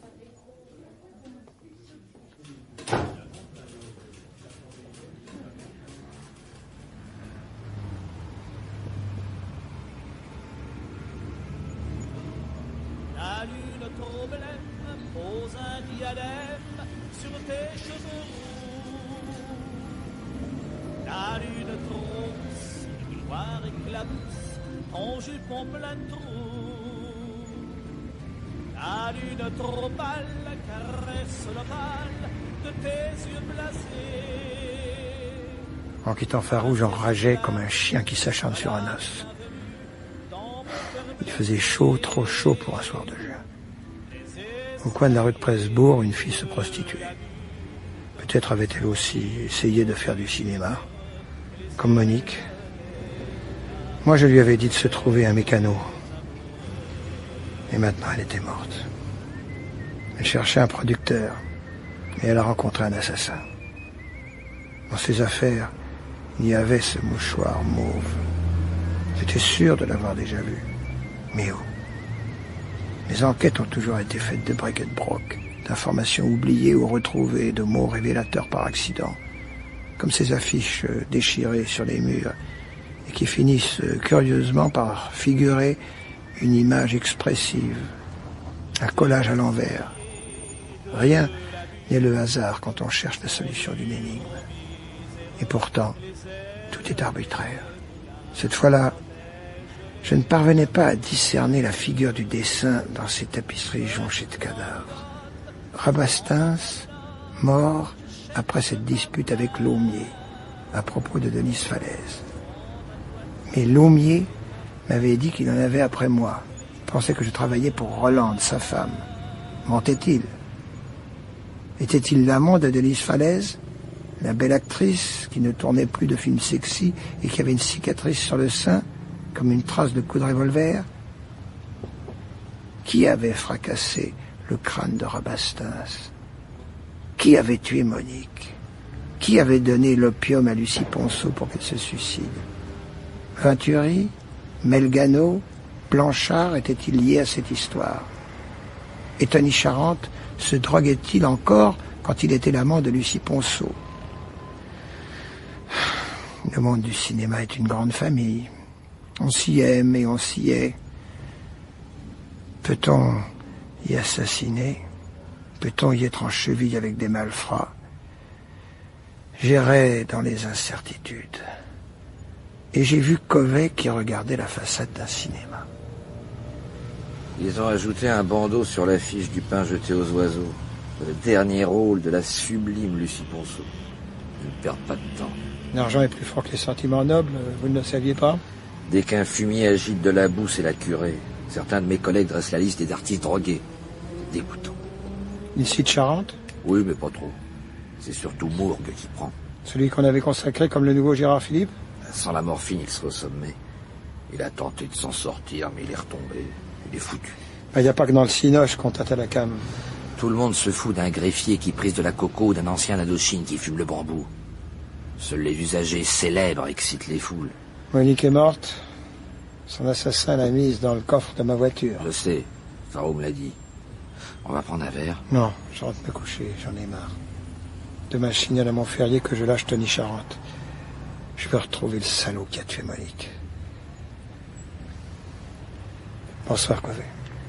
S5: La lune trop blême pose un diadème sur tes cheveux roux. La lune trop rousse, gloire éclabousse ton jupon plein de trous. La lune trop pâle caresse l'opale de tes yeux blasés.
S3: En quittant Farouche, j'enrageais comme un chien qui s'acharne sur un os. Il faisait chaud, trop chaud pour un soir de juin. Au coin de la rue de Presbourg, une fille se prostituait. Peut-être avait-elle aussi essayé de faire du cinéma, comme Monique. Moi, je lui avais dit de se trouver un mécano. Et maintenant, elle était morte. Elle cherchait un producteur, et elle a rencontré un assassin. Dans ses affaires, il y avait ce mouchoir mauve. J'étais sûr de l'avoir déjà vu. Mais où? Les enquêtes ont toujours été faites de bric et de broc, d'informations oubliées ou retrouvées, de mots révélateurs par accident, comme ces affiches déchirées sur les murs, et qui finissent curieusement par figurer une image expressive, un collage à l'envers. Rien n'est le hasard quand on cherche la solution d'une énigme. Et pourtant, tout est arbitraire. Cette fois-là, je ne parvenais pas à discerner la figure du dessin dans ces tapisseries jonchées de cadavres. Rabastens, mort après cette dispute avec Laumier, à propos de Denise Falaise. Mais Laumier m'avait dit qu'il en avait après moi. Il pensait que je travaillais pour Rolande, sa femme. Mentait-il? Était-il l'amant de Denise Falaise, la belle actrice qui ne tournait plus de films sexy et qui avait une cicatrice sur le sein, comme une trace de coup de revolver? Qui avait fracassé le crâne de Rabastens? Qui avait tué Monique? Qui avait donné l'opium à Lucie Ponceau pour qu'elle se suicide? Venturi, Melgano, Blanchard étaient-ils liés à cette histoire? Et Tony Charente se droguait-il encore quand il était l'amant de Lucie Ponceau? Le monde du cinéma est une grande famille. On s'y aime et on s'y est. Peut-on y assassiner? Peut-on y être en cheville avec des malfrats? J'errais dans les incertitudes. Et j'ai vu Covet qui regardait la façade d'un cinéma.
S10: Ils ont ajouté un bandeau sur l'affiche du pain jeté aux oiseaux. Le dernier rôle de la sublime Lucie Ponceau. Je ne perds pas de temps.
S3: L'argent est plus fort que les sentiments nobles, vous ne le saviez pas?
S10: Dès qu'un fumier agite de la boue, c'est la curée. Certains de mes collègues dressent la liste des artistes drogués. C'est dégoûtant.
S3: Ici de Charente?
S10: Oui, mais pas trop. C'est surtout Mourgue qui prend.
S3: Celui qu'on avait consacré comme le nouveau Gérard Philippe?
S10: Sans la morphine, il serait au sommet. Il a tenté de s'en sortir, mais il est retombé. Il est foutu.
S3: Il n'y a pas que dans le cinoche qu'on tâte à la came.
S10: Tout le monde se fout d'un greffier qui prise de la coco ou d'un ancien d'Indochine qui fume le bambou. Seuls les usagers célèbres excitent les foules.
S3: Monique est morte. Son assassin l'a mise dans le coffre de ma voiture.
S10: Je sais. Faro me l'a dit. On va prendre un verre?
S3: Non, je rentre me coucher, j'en ai marre. Demain, je signale à Montferrier que je lâche Tony Charente. Je veux retrouver le salaud qui a tué Monique. Bonsoir, Covet.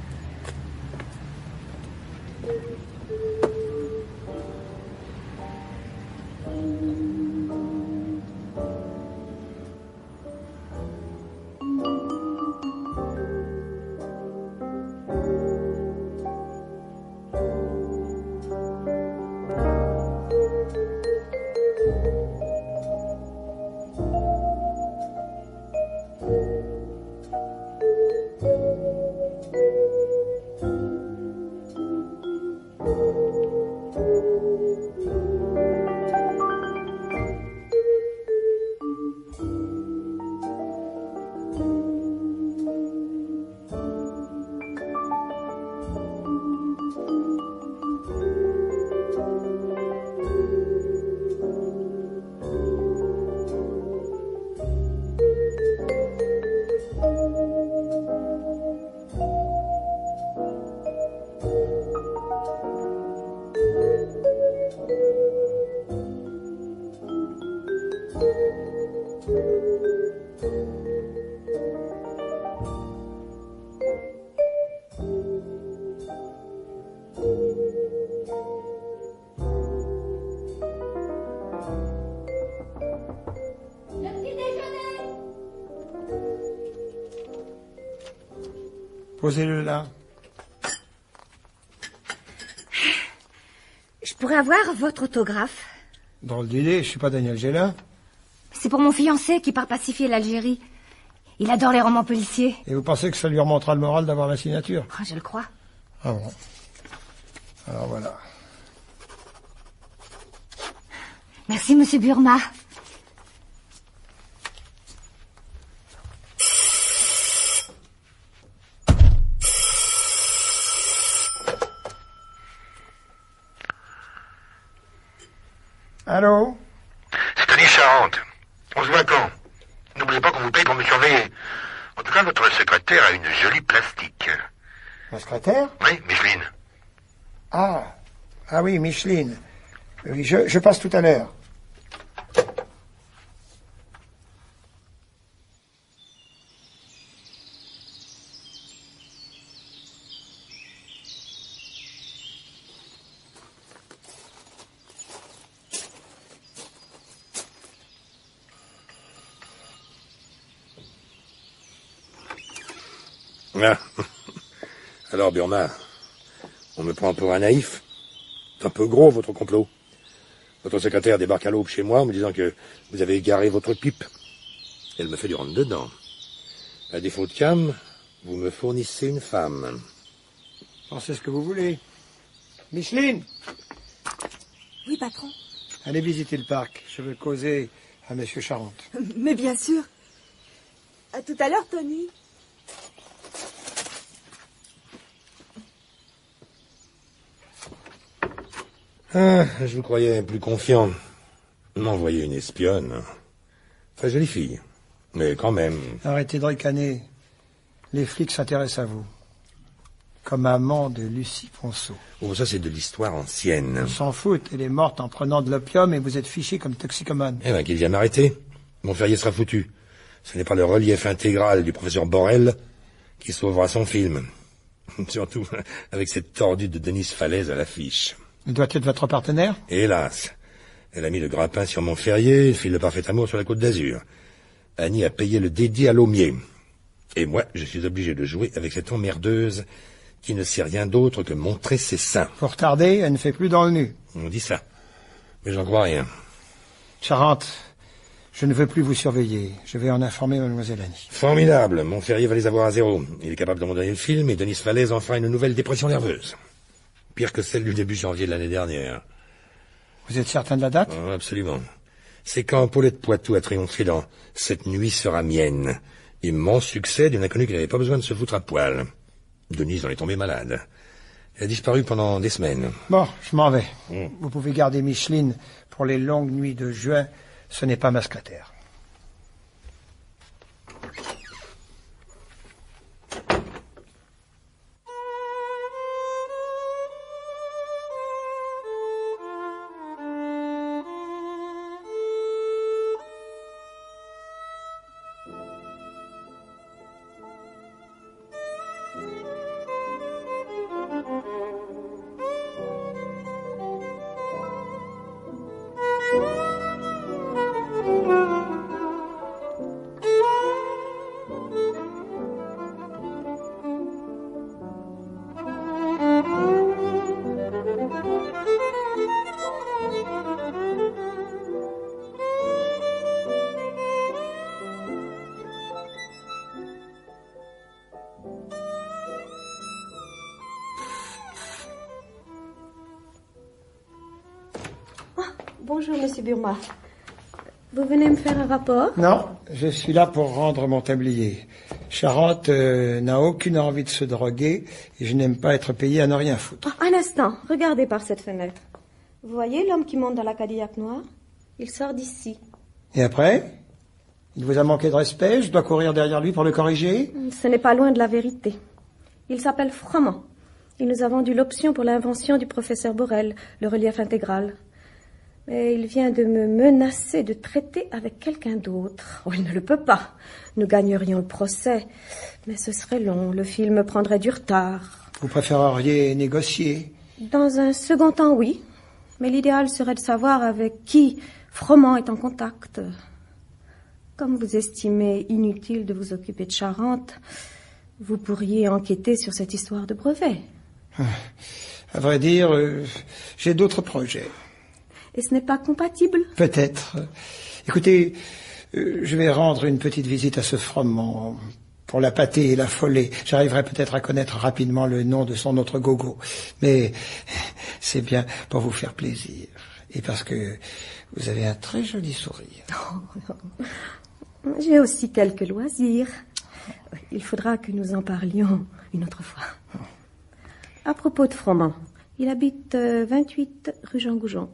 S3: Posez-le là.
S19: Je pourrais avoir votre autographe?
S3: Drôle d'idée, je suis pas Daniel Gélin.
S19: c'est pour mon fiancé qui part pacifier l'Algérie. Il adore les romans policiers.
S3: Et vous pensez que ça lui remontera le moral d'avoir la signature?
S19: Oh, je le crois.
S3: Ah bon. Alors voilà.
S19: Merci, monsieur Burma.
S3: Allô?
S8: C'est Denis Charente. On se voit quand? N'oubliez pas qu'on vous paye pour me surveiller. En tout cas, votre secrétaire a une jolie plastique.
S3: Ma secrétaire?
S8: Oui, Micheline.
S3: Ah. Ah oui, Micheline. Oui, je, je passe tout à l'heure.
S9: Ah. Alors, Burma, on me prend pour un naïf? C'est un peu gros, votre complot. Votre secrétaire débarque à l'aube chez moi en me disant que vous avez égaré votre pipe. Elle me fait du rentre-dedans. À défaut de cam, vous me fournissez une femme.
S3: Pensez ce que vous voulez. Micheline!
S22: Oui, patron.
S3: Allez visiter le parc. Je veux causer à Monsieur Charente.
S22: Mais bien sûr. À tout à l'heure, Tony.
S9: Ah, je vous croyais plus confiant. M'envoyer une espionne. Très jolie fille. Mais quand même...
S3: Arrêtez de ricaner. Les flics s'intéressent à vous. Comme amant de Lucie Ponceau.
S9: Oh, ça c'est de l'histoire ancienne.
S3: Ils s'en foutent. Elle est morte en prenant de l'opium et vous êtes fiché comme toxicomane.
S9: Eh ben, qu'il vienne m'arrêter. Mon Ferrier sera foutu. Ce n'est pas le relief intégral du professeur Borel qui sauvera son film. Surtout avec cette tordue de Denise Falaise à l'affiche.
S3: Il doit être votre partenaire?
S9: Hélas. Elle a mis le grappin sur mon Ferrier et file le parfait amour sur la Côte d'Azur. Annie a payé le dédit à Laumier. Et moi, je suis obligé de jouer avec cette emmerdeuse qui ne sait rien d'autre que montrer ses seins.
S3: Pour tarder, elle ne fait plus dans le nu.
S9: On dit ça. Mais j'en crois rien.
S3: Charente, je ne veux plus vous surveiller. Je vais en informer mademoiselle Annie.
S9: Formidable. Mon Ferrier va les avoir à zéro. Il est capable de me donner le film et Denise Falaise en fera une nouvelle dépression nerveuse. Pire que celle du début janvier de l'année dernière.
S3: Vous êtes certain de la date?
S9: Oh, absolument. C'est quand Paulette Poitou a triomphé dans « Cette nuit sera mienne ». Immense succès d'une inconnue qui n'avait pas besoin de se foutre à poil. Denise en est tombée malade. Elle a disparu pendant des semaines.
S3: Bon, je m'en vais.
S9: Mmh.
S3: Vous pouvez garder Micheline pour les longues nuits de juin. Ce n'est pas ma secrétaire.
S17: Bonjour, monsieur Burma. Vous venez me faire un rapport?
S3: Non, je suis là pour rendre mon tablier. Charente euh, n'a aucune envie de se droguer et je n'aime pas être payé à ne rien foutre.
S17: Oh, un instant, regardez par cette fenêtre. Vous voyez l'homme qui monte dans la Cadillac noire? Il sort d'ici.
S3: Et après? Il vous a manqué de respect? Je dois courir derrière lui pour le corriger?
S17: Ce n'est pas loin de la vérité. Il s'appelle Froment. Il nous a vendu l'option pour l'invention du professeur Borel, le relief intégral. Mais il vient de me menacer de traiter avec quelqu'un d'autre. Oh, il ne le peut pas. Nous gagnerions le procès. Mais ce serait long. Le film prendrait du retard.
S3: Vous préféreriez négocier?
S17: Dans un second temps, oui. Mais l'idéal serait de savoir avec qui Froment est en contact. Comme vous estimez inutile de vous occuper de Charente, vous pourriez enquêter sur cette histoire de brevet.
S3: À vrai dire, euh, j'ai d'autres projets.
S17: Et ce n'est pas compatible?
S3: Peut-être. Écoutez, Euh, je vais rendre une petite visite à ce Froment pour la pâter et l'affoler. J'arriverai peut-être à connaître rapidement le nom de son autre gogo. Mais c'est bien pour vous faire plaisir. Et parce que vous avez un très joli sourire.
S17: Oh, j'ai aussi quelques loisirs. Il faudra que nous en parlions une autre fois. À propos de Froment, il habite euh, vingt-huit rue Jean Goujon.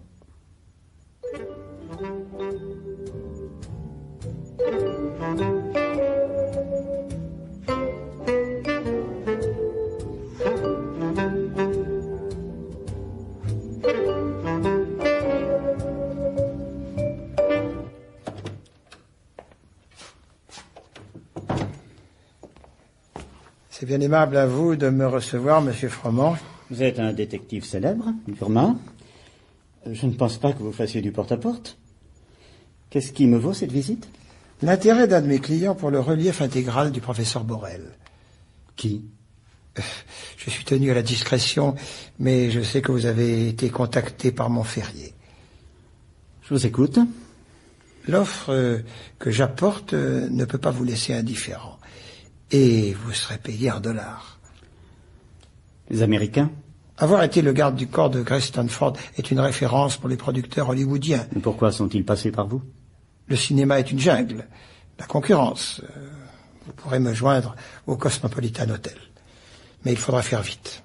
S3: C'est bien aimable à vous de me recevoir, monsieur Froment.
S12: Vous êtes un détective célèbre, Burma. Je ne pense pas que vous fassiez du porte-à-porte. Qu'est-ce qui me vaut cette visite?
S3: L'intérêt d'un de mes clients pour le relief intégral du professeur Borel.
S12: Qui?
S3: Je suis tenu à la discrétion, mais je sais que vous avez été contacté par Montferrier.
S12: Je vous écoute.
S3: L'offre euh, que j'apporte euh, ne peut pas vous laisser indifférent. Et vous serez payé en dollars.
S12: Les Américains?
S3: Avoir été le garde du corps de Grace Stanford est une référence pour les producteurs hollywoodiens.
S12: Mais pourquoi sont-ils passés par vous?
S3: Le cinéma est une jungle. La concurrence. Euh, vous pourrez me joindre au Cosmopolitan Hotel. Mais il faudra faire vite.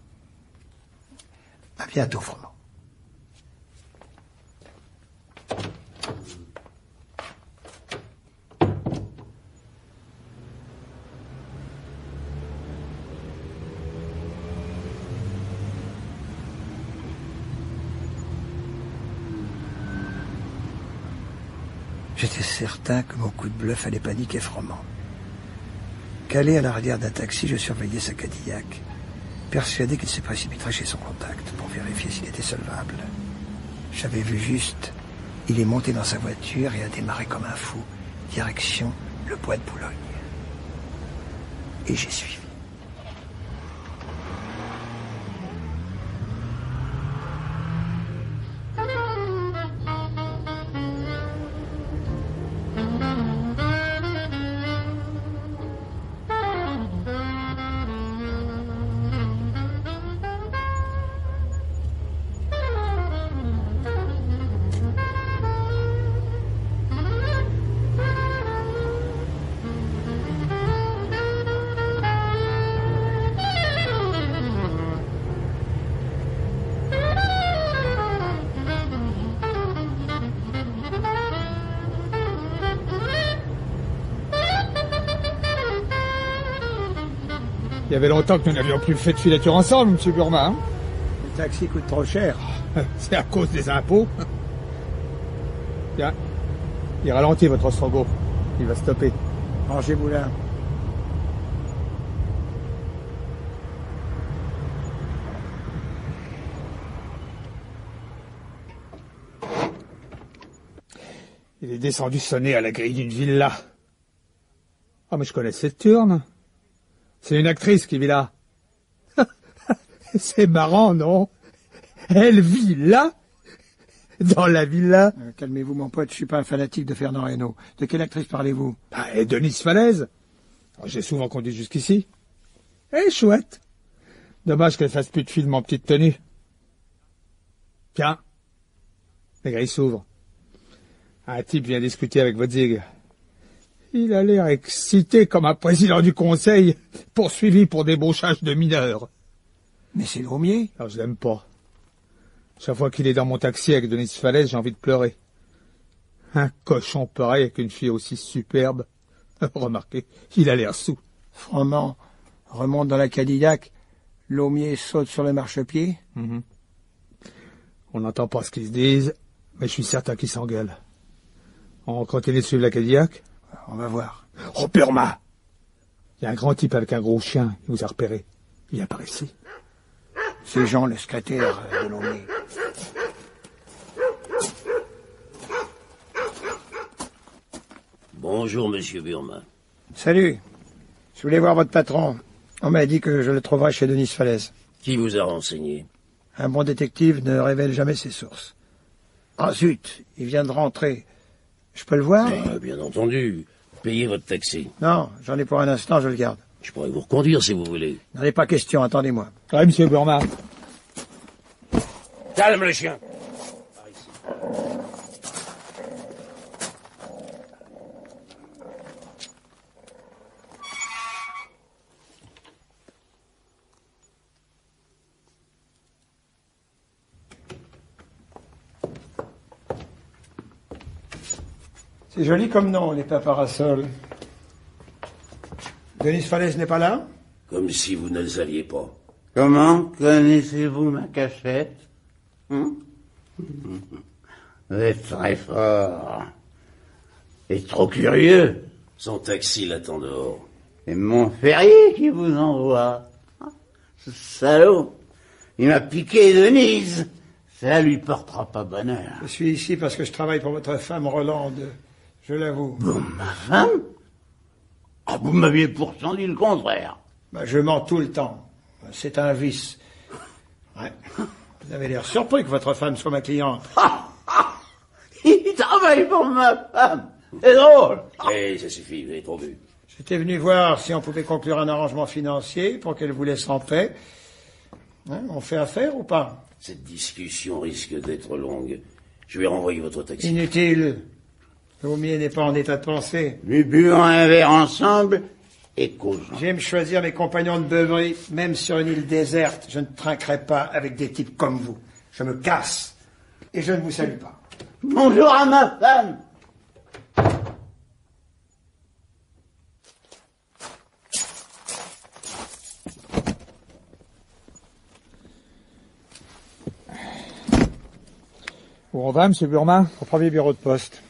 S3: À bientôt, Froment. J'étais certain que mon coup de bluff allait paniquer Froment. Calé à l'arrière d'un taxi, je surveillais sa Cadillac, persuadé qu'il se précipiterait chez son contact pour vérifier s'il était solvable. J'avais vu juste. Il est monté dans sa voiture et a démarré comme un fou, direction le bois de Boulogne. Et j'ai suivi.
S14: Il y avait longtemps que nous n'avions plus fait de filature ensemble, monsieur Burma. Hein?
S3: Le taxi coûte trop cher.
S14: C'est à cause des impôts. Tiens, il ralentit votre Ostrogo. Il va stopper.
S3: Rangez Boulin.
S14: Il est descendu sonner à la grille d'une villa. Ah, mais je connais cette turne. C'est une actrice qui vit là. C'est marrant, non? Elle vit là? Dans la villa?
S3: euh, Calmez-vous, mon pote, je suis pas un fanatique de Fernand Reynaud. De quelle actrice parlez-vous?
S14: Ah, et Denise Falaise. Oh, j'ai souvent conduit jusqu'ici. Eh, chouette. Dommage qu'elle fasse plus de films en petite tenue. Tiens. La grille s'ouvre. Un type vient discuter avec Vodzig. Il a l'air excité comme un président du conseil, poursuivi pour débauchage de mineurs.
S3: Mais c'est Laumier.
S14: Alors, je l'aime pas. Chaque fois qu'il est dans mon taxi avec Denise Falaise, j'ai envie de pleurer. Un cochon pareil avec une fille aussi superbe. Remarquez, il a l'air saoul.
S3: Froment remonte dans la Cadillac. Laumier saute sur le marchepied.
S14: Mm-hmm. On n'entend pas ce qu'ils se disent, mais je suis certain qu'ils s'engueulent. On continue de suivre la Cadillac?
S3: On va voir.
S14: Oh, Burma! Il y a un grand type avec un gros chien, il vous a repéré. Il vient par ici.
S3: C'est Jean, le secrétaire de Laumier.
S23: Bonjour, monsieur Burma.
S3: Salut. Je voulais voir votre patron. On m'a dit que je le trouverais chez Denise Falaise.
S23: Qui vous a renseigné?
S3: Un bon détective ne révèle jamais ses sources. Ah zut, il vient de rentrer. Je peux le voir?
S23: Euh, bien entendu. Payez votre taxi.
S3: Non, j'en ai pour un instant, je le garde.
S23: Je pourrais vous reconduire si vous voulez.
S3: N'en est pas question, attendez-moi.
S14: Oui, monsieur Burma.
S23: Calme le chien.
S3: C'est joli comme nom, les paparasols. Denis Falaise n'est pas là?
S23: Comme si vous ne le saviez pas.
S6: Comment connaissez-vous ma cachette? Hum? Vous êtes très fort. Et trop curieux.
S23: Son taxi l'attend dehors.
S6: C'est mon ferrier qui vous envoie. Ce salaud. Il m'a piqué Denise. Ça lui portera pas bonheur.
S3: Je suis ici parce que je travaille pour votre femme Rolande. Je l'avoue.
S6: Bon, ma femme? Ah, vous m'aviez pourtant dit le contraire.
S3: Ben, je mens tout le temps. C'est un vice. Ouais. Vous avez l'air surpris que votre femme soit ma cliente.
S6: Il travaille pour ma femme. C'est drôle.
S23: Eh, ça suffit, vous avez trop vu.
S3: J'étais venu voir si on pouvait conclure un arrangement financier pour qu'elle vous laisse en paix. Hein, on fait affaire ou pas?
S23: Cette discussion risque d'être longue. Je vais renvoyer votre taxi.
S3: Inutile. L'Aumier n'est pas en état de penser.
S6: Nous buvons un verre ensemble et causons.
S3: J'aime choisir mes compagnons de beuverie, même sur une île déserte. Je ne trinquerai pas avec des types comme vous. Je me casse. Et je ne vous salue pas.
S6: Bonjour à ma femme.
S14: Où on va, monsieur Burma? Au premier bureau de poste.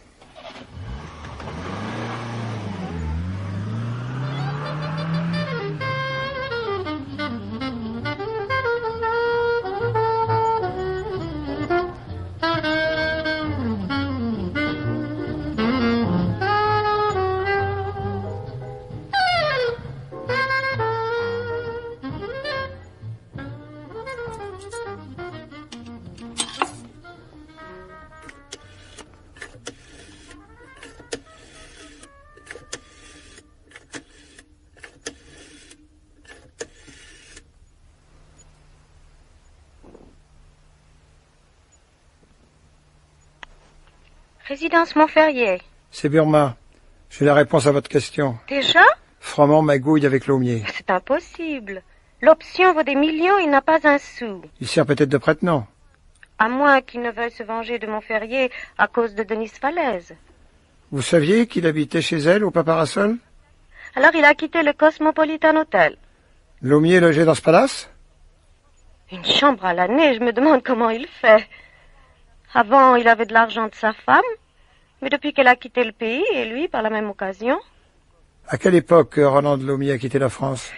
S17: Résidence Montferrier.
S3: C'est Burma. J'ai la réponse à votre question.
S17: Déjà?
S3: Froment magouille avec Laumier.
S17: C'est impossible. L'option vaut des millions, il n'a pas un sou.
S3: Il sert peut-être de prête-nom.
S17: À moins qu'il ne veuille se venger de Montferrier à cause de Denise Falaise.
S3: Vous saviez qu'il habitait chez elle, au Paparasol?
S17: Alors il a quitté le Cosmopolitan Hotel.
S3: Laumier logé dans ce palace?
S17: Une chambre à l'année, je me demande comment il fait. Avant, il avait de l'argent de sa femme, mais depuis qu'elle a quitté le pays, et lui, par la même occasion...
S3: À quelle époque Roland de Laumier a quitté la France?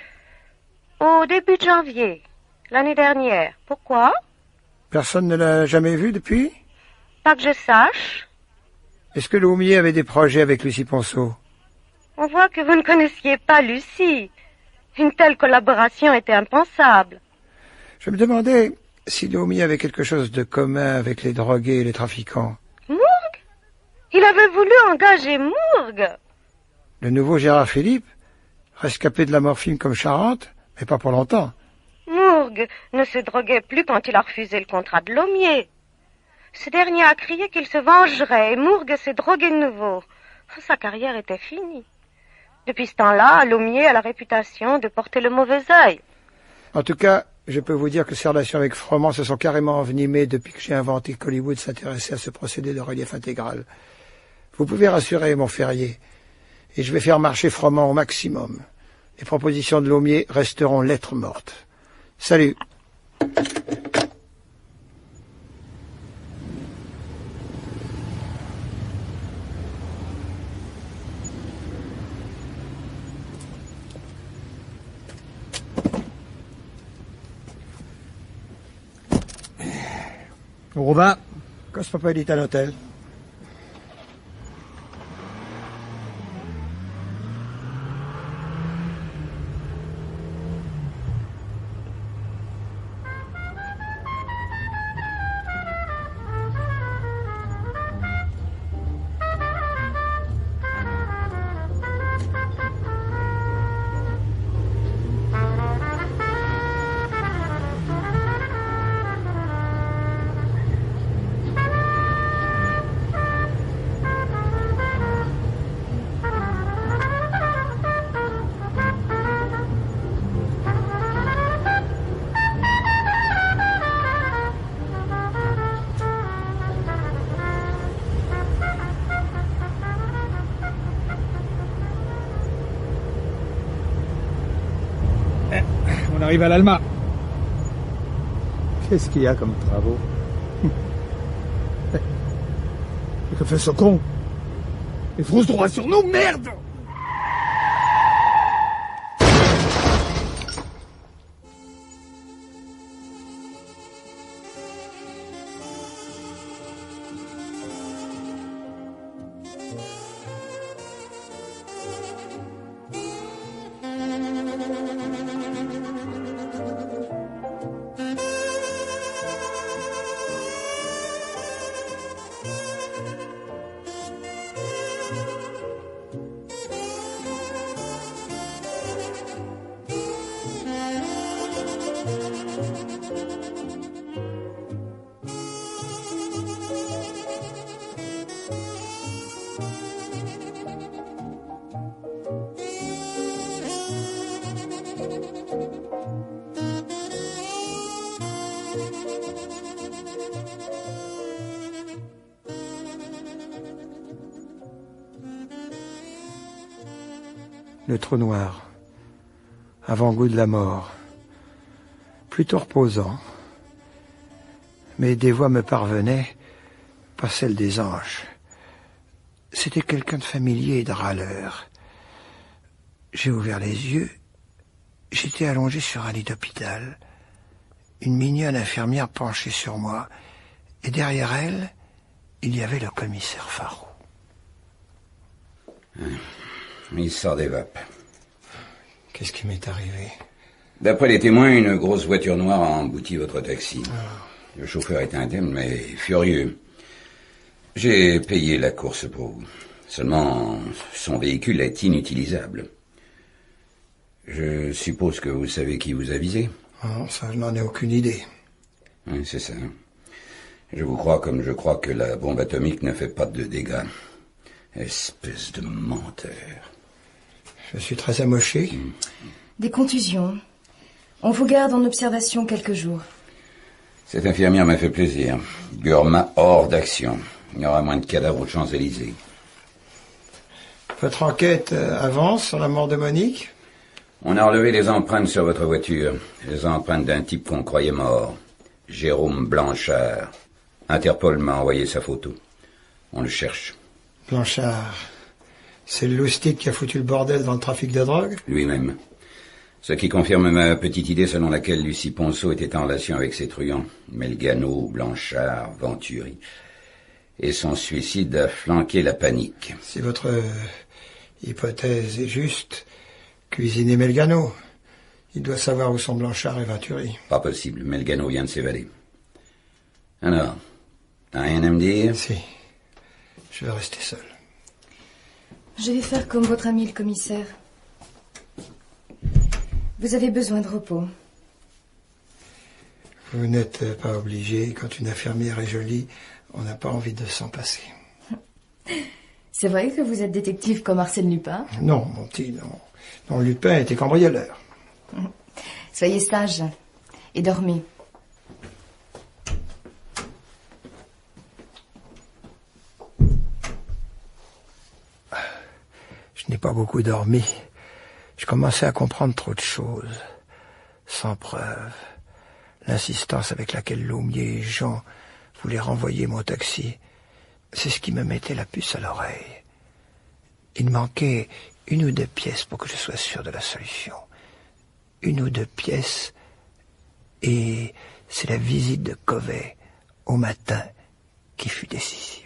S17: Au début de janvier, l'année dernière. Pourquoi?
S3: Personne ne l'a jamais vu depuis?
S17: Pas que je sache.
S3: Est-ce que Laumier avait des projets avec Lucie Ponceau?
S17: On voit que vous ne connaissiez pas Lucie. Une telle collaboration était impensable.
S3: Je me demandais si Laumier avait quelque chose de commun avec les drogués et les trafiquants.
S17: Mourgue? Il avait voulu engager Mourgue.
S3: Le nouveau Gérard Philippe, rescapé de la morphine comme Charente, mais pas pour longtemps.
S17: Mourgue ne se droguait plus quand il a refusé le contrat de Laumier. Ce dernier a crié qu'il se vengerait et Mourgue s'est drogué de nouveau. Sa carrière était finie. Depuis ce temps-là, Laumier a la réputation de porter le mauvais œil.
S3: En tout cas, je peux vous dire que ces relations avec Froment se sont carrément envenimées depuis que j'ai inventé qu'Hollywood s'intéressait à ce procédé de relief intégral. Vous pouvez rassurer Montferrier, et je vais faire marcher Froment au maximum. Les propositions de Laumier resteront lettres mortes. Salut.
S14: Où on va?
S3: Cosmopolitan Hotel.
S14: On arrive à l'Alma. Qu'est-ce qu'il y a comme travaux? Que fait ce con? Il fonce droit sur nous, merde!
S3: Le trou noir, avant-goût de la mort, plutôt reposant, mais des voix me parvenaient, pas celles des anges. C'était quelqu'un de familier et de râleur. J'ai ouvert les yeux, j'étais allongé sur un lit d'hôpital, une mignonne infirmière penchée sur moi, et derrière elle, il y avait le commissaire Farou.
S13: Il sort des vapes.
S3: Qu'est-ce qui m'est arrivé?
S13: D'après les témoins, une grosse voiture noire a embouti votre taxi. Oh. Le chauffeur est indemne, mais furieux. J'ai payé la course pour vous. Seulement, son véhicule est inutilisable. Je suppose que vous savez qui vous a visé?
S3: Oh, ça, je n'en ai aucune idée.
S13: Oui, c'est ça. Je vous crois comme je crois que la bombe atomique ne fait pas de dégâts. Espèce de menteur.
S3: Je suis très amoché.
S4: Des contusions. On vous garde en observation quelques jours.
S13: Cette infirmière m'a fait plaisir. Burma hors d'action. Il y aura moins de cadavres aux Champs-Élysées.
S3: Votre enquête avance sur la mort de Monique?
S13: On a relevé les empreintes sur votre voiture. Les empreintes d'un type qu'on croyait mort. Jérôme Blanchard. Interpol m'a envoyé sa photo. On le cherche.
S3: Blanchard, c'est le loustic qui a foutu le bordel dans le trafic de drogue?
S13: Lui-même. Ce qui confirme ma petite idée selon laquelle Lucie Ponceau était en relation avec ses truands. Melgano, Blanchard, Venturi. Et son suicide a flanqué la panique.
S3: Si votre euh, hypothèse est juste, cuisiner Melgano. Il doit savoir où sont Blanchard et Venturi.
S13: Pas possible, Melgano vient de s'évader. Alors, t'as rien à me dire?
S3: Si. Je vais rester seul.
S4: Je vais faire comme votre ami le commissaire. Vous avez besoin de repos.
S3: Vous n'êtes pas obligé. Quand une infirmière est jolie, on n'a pas envie de s'en passer.
S4: C'est vrai que vous êtes détective comme Arsène Lupin?
S3: Non, mon petit, non. Non, Lupin était cambrioleur.
S4: Soyez sage et dormez.
S3: Je n'ai pas beaucoup dormi. Je commençais à comprendre trop de choses. Sans preuve. L'insistance avec laquelle Laumier et Jean voulaient renvoyer mon taxi, c'est ce qui me mettait la puce à l'oreille. Il manquait une ou deux pièces pour que je sois sûr de la solution. Une ou deux pièces, et c'est la visite de Covet au matin qui fut décisive.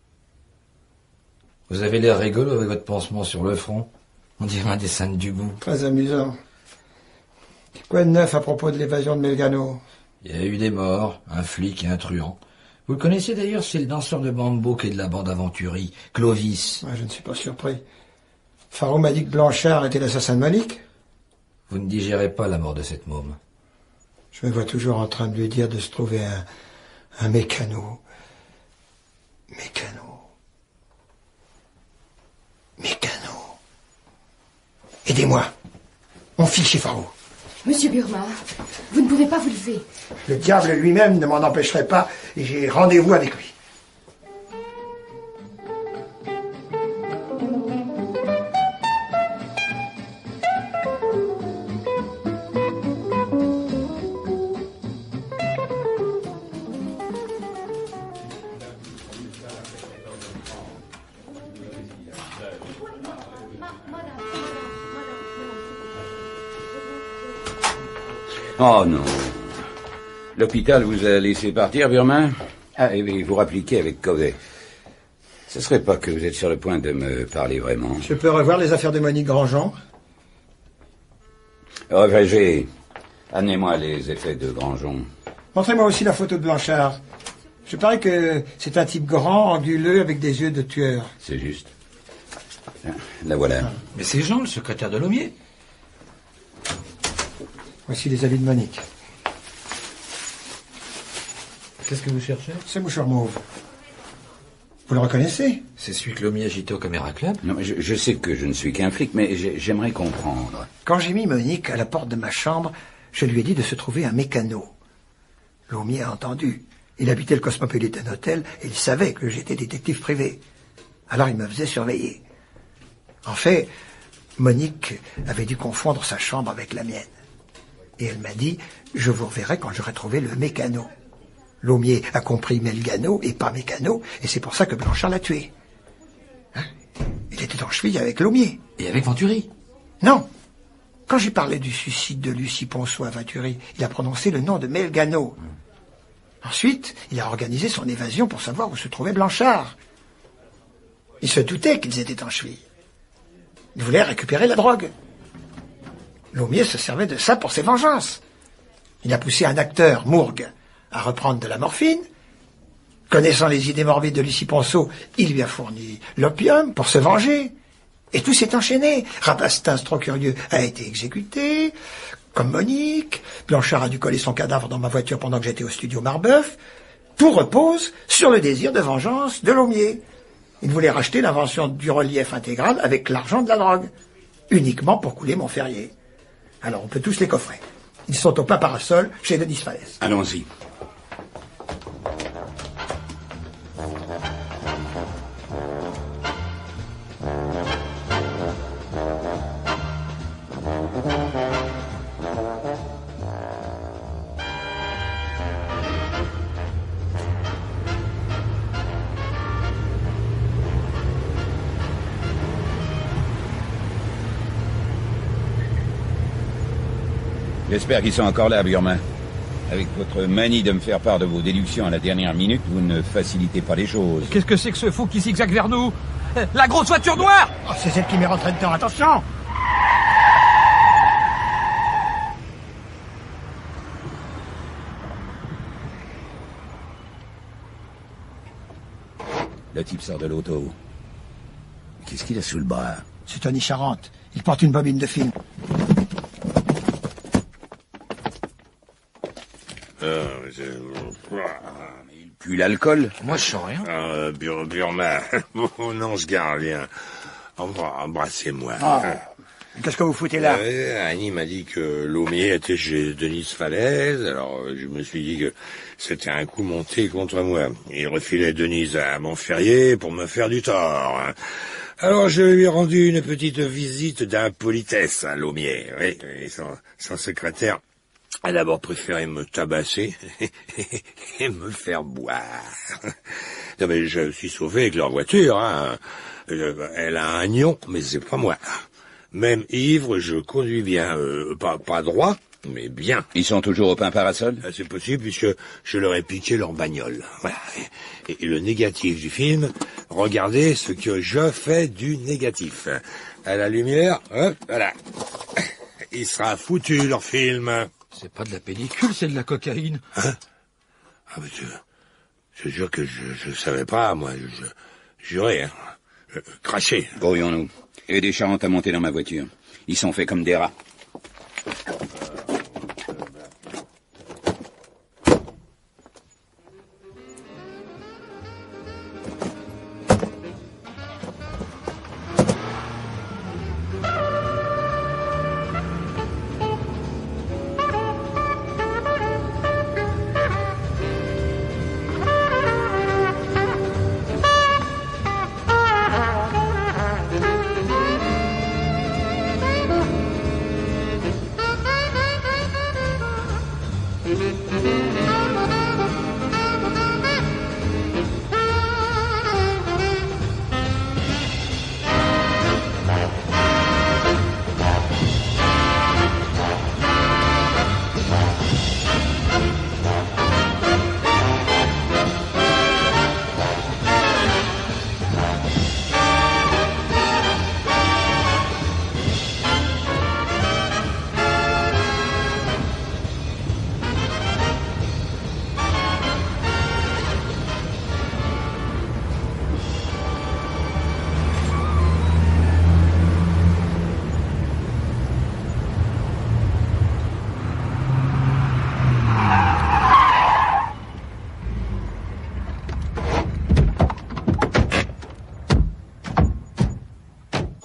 S10: Vous avez l'air rigolo avec votre pansement sur le front. On dirait un dessin de Dubout.
S3: Très amusant. Quoi de neuf à propos de l'évasion de Melgano?
S10: Il y a eu des morts, un flic et un truand. Vous le connaissez d'ailleurs, c'est le danseur de bambo qui est de la bande Aventuri, Clovis.
S3: Ouais, je ne suis pas surpris. Farou m'a dit que Blanchard était l'assassin de Monique.
S10: Vous ne digérez pas la mort de cette môme.
S3: Je me vois toujours en train de lui dire de se trouver un, un mécano. Mécano. Mécano. Aidez-moi. On file chez Farou.
S4: Monsieur Burma, vous ne pouvez pas vous lever.
S3: Le diable lui-même ne m'en empêcherait pas et j'ai rendez-vous avec lui.
S13: Oh non. L'hôpital vous a laissé partir, Birman? Ah, et oui, vous rappliquez avec Covey. Ce serait pas que vous êtes sur le point de me parler vraiment.
S3: Je peux revoir les affaires de Monique Grandjean?
S13: Réfrégé, amenez-moi les effets de Grandjean.
S3: Montrez-moi aussi la photo de Blanchard. Je parie que c'est un type grand, anguleux, avec des yeux de tueur.
S13: C'est juste. La voilà.
S10: Mais c'est Jean, le secrétaire de Laumier.
S3: Voici les habits de Monique.
S10: Qu'est-ce que vous cherchez?
S3: Ce mouchoir mauve. Vous le reconnaissez?
S10: C'est celui que Laumier agitait au Caméra Club.
S13: Non, je, je sais que je ne suis qu'un flic, mais j'aimerais comprendre.
S3: Quand j'ai mis Monique à la porte de ma chambre, je lui ai dit de se trouver un mécano. Laumier a entendu. Il habitait le Cosmopolitan Hotel et il savait que j'étais détective privé. Alors il me faisait surveiller. En fait, Monique avait dû confondre sa chambre avec la mienne. Et elle m'a dit, je vous reverrai quand j'aurai trouvé le mécano. Laumier a compris Melgano et pas mécano, et c'est pour ça que Blanchard l'a tué. Hein? Il était en cheville avec Laumier.
S10: Et avec Venturi?
S3: Non. Quand j'ai parlé du suicide de Lucie Ponceau à Venturi, il a prononcé le nom de Melgano. Ensuite, il a organisé son évasion pour savoir où se trouvait Blanchard. Il se doutait qu'ils étaient en cheville. Il voulait récupérer la drogue. Laumier se servait de ça pour ses vengeances. Il a poussé un acteur, Mourgue, à reprendre de la morphine. Connaissant les idées morbides de Lucie Ponceau, il lui a fourni l'opium pour se venger. Et tout s'est enchaîné. Rabastens, trop curieux, a été exécuté, comme Monique. Blanchard a dû coller son cadavre dans ma voiture pendant que j'étais au studio Marbeuf. Tout repose sur le désir de vengeance de Laumier. Il voulait racheter l'invention du relief intégral avec l'argent de la drogue, uniquement pour couler Montferrier. Alors on peut tous les coffrer. Ils sont au pain parasol chez Denis Falaise.
S13: Allons-y. J'espère qu'ils sont encore là, Birman. Avec votre manie de me faire part de vos déductions à la dernière minute, vous ne facilitez pas les choses.
S21: Qu'est-ce que c'est que ce fou qui zigzague vers nous? La grosse voiture noire!
S3: Oh, c'est celle qui m'est rentrée dedans, attention!
S13: Le type sort de l'auto. Qu'est-ce qu'il a sous le bras?
S3: C'est Tony Charente. Il porte une bobine de film.
S13: Euh, je... Il pue l'alcool?
S10: Moi, je sens rien.
S9: Euh, Bur Burma, oh non, ce gardien. Embrassez-moi.
S3: Ah. Qu'est-ce que vous foutez là?
S9: euh, Annie m'a dit que Laumier était chez Denise Falaise, alors je me suis dit que c'était un coup monté contre moi. Il refilait Denise à Montferrier pour me faire du tort. Alors je lui ai rendu une petite visite d'impolitesse à Laumier. Oui, et son, son secrétaire a d'abord préféré me tabasser et me faire boire. Non mais je suis sauvé avec leur voiture, hein. Elle a un nion, mais c'est pas moi. Même ivre, je conduis bien, euh, pas, pas droit, mais bien.
S13: Ils sont toujours au pain parasol?
S9: C'est possible, puisque je leur ai piqué leur bagnole. Voilà. Et, et le négatif du film, regardez ce que je fais du négatif. À la lumière, hop, voilà. Il sera foutu, leur film.
S10: C'est pas de la pellicule, c'est de la cocaïne.
S9: Hein? Ah, mais je, je jure que je, je savais pas, moi, je, je jurais, hein. Euh, craché.
S13: Grouillons-nous. Aidez Charente à monter dans ma voiture. Ils sont faits comme des rats.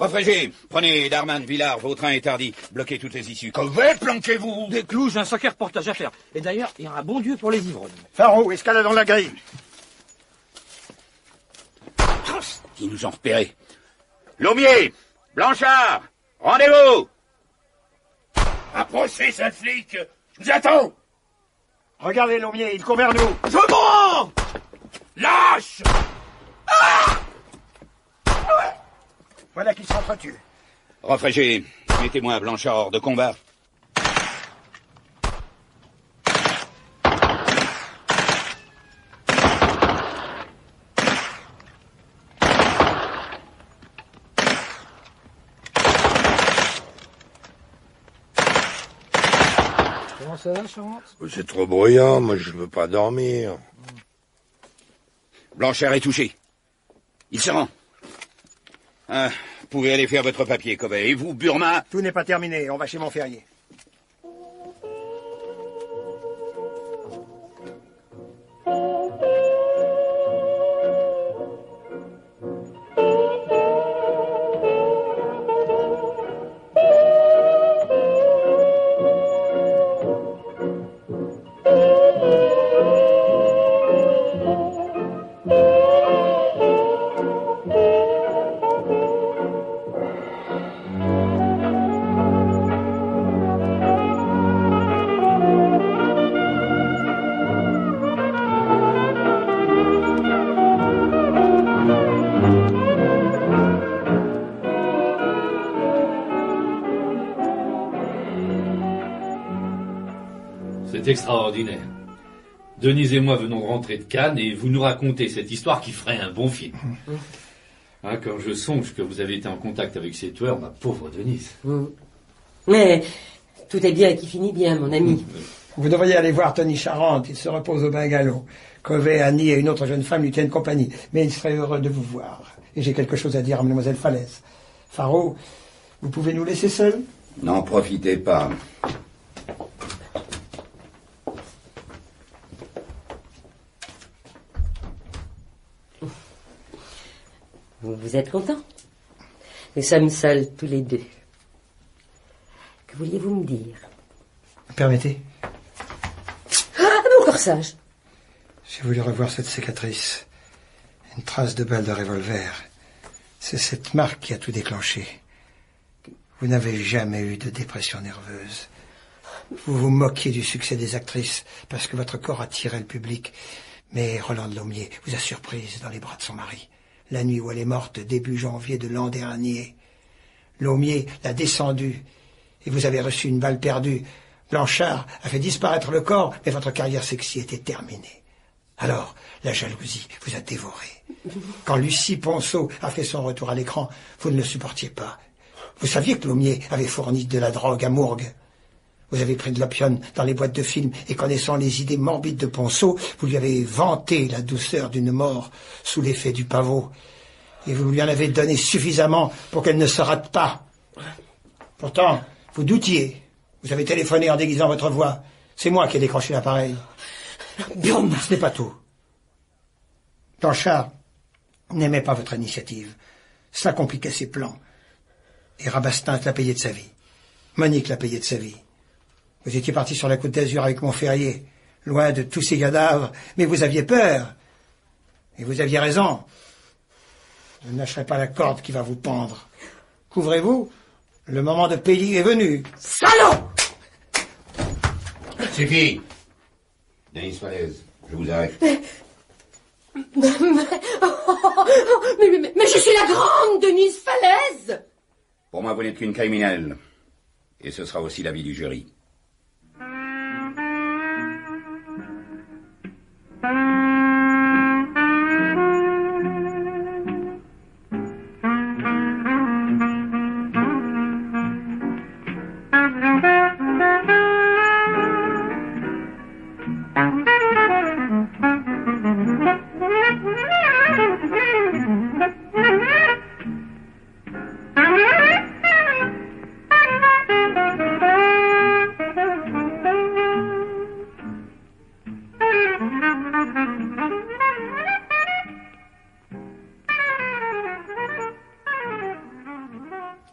S13: Refrégé, prenez Darman, Villard, vos trains est tardi. Bloquez toutes les issues.
S9: Covet, planquez-vous.
S21: Des clous, j'ai un sacré reportage à faire. Et d'ailleurs, il y a un bon Dieu pour les ivrognes.
S3: Faro, escalade dans la grille.
S13: Ils nous ont repérés. Laumier, Blanchard, rendez-vous.
S9: Approchez, sale flic. Je vous attends.
S3: Regardez, Laumier, il court vers nous.
S9: Je mens. Lâche. Ah,
S3: voilà qu'il s'entretue.
S13: Refrégé, mettez-moi Blanchard hors de combat.
S21: Comment ça va, Charente?
S9: C'est trop bruyant, moi je veux pas dormir.
S13: Blanchard est touché. Il se rend. Ah, vous pouvez aller faire votre papier, Covet. Et vous, Burma?
S3: Tout n'est pas terminé, on va chez Montferrier.
S7: C'est extraordinaire. Denise et moi venons de rentrer de Cannes et vous nous racontez cette histoire qui ferait un bon film. Hein, quand je songe que vous avez été en contact avec ces tueurs, ma pauvre Denise.
S16: Mmh. Mais tout est bien qui finit bien, mon ami.
S3: Vous devriez aller voir Tony Charente, il se repose au bungalow. Covet, Annie et une autre jeune femme lui tiennent compagnie. Mais il serait heureux de vous voir. Et j'ai quelque chose à dire à mademoiselle Falaise. Faro, vous pouvez nous laisser seuls?
S13: N'en profitez pas.
S16: Vous, vous êtes content? Nous sommes seuls tous les deux. Que vouliez-vous me dire?
S3: Permettez.
S16: Ah, mon corsage!
S3: J'ai voulu revoir cette cicatrice. Une trace de balle de revolver. C'est cette marque qui a tout déclenché. Vous n'avez jamais eu de dépression nerveuse. Vous vous moquiez du succès des actrices parce que votre corps attirait le public. Mais Rolande Laumier vous a surprise dans les bras de son mari. La nuit où elle est morte, début janvier de l'an dernier. Laumier l'a descendue et vous avez reçu une balle perdue. Blanchard a fait disparaître le corps, mais votre carrière sexy était terminée. Alors, la jalousie vous a dévoré. Quand Lucie Ponceau a fait son retour à l'écran, vous ne le supportiez pas. Vous saviez que Laumier avait fourni de la drogue à Mourgue. Vous avez pris de l'opium dans les boîtes de films et connaissant les idées morbides de Ponceau, vous lui avez vanté la douceur d'une mort sous l'effet du pavot. Et vous lui en avez donné suffisamment pour qu'elle ne se rate pas. Pourtant, vous doutiez. Vous avez téléphoné en déguisant votre voix. C'est moi qui ai décroché l'appareil.
S16: Burma.
S3: Ce n'est pas tout. Blanchard n'aimait pas votre initiative. Cela compliquait ses plans. Et Rabastens l'a payé de sa vie. Monique l'a payé de sa vie. Vous étiez parti sur la Côte d'Azur avec Montferrier, loin de tous ces cadavres, mais vous aviez peur. Et vous aviez raison. Je ne lâcherai pas la corde qui va vous pendre. Couvrez-vous, le moment de payer est venu.
S16: Salaud!
S13: Suffit. Denise Falaise, je vous arrête.
S16: Mais, mais, oh, mais, mais, mais je suis la grande Denise Falaise!
S13: Pour moi, vous n'êtes qu'une criminelle. Et ce sera aussi l'avis du jury.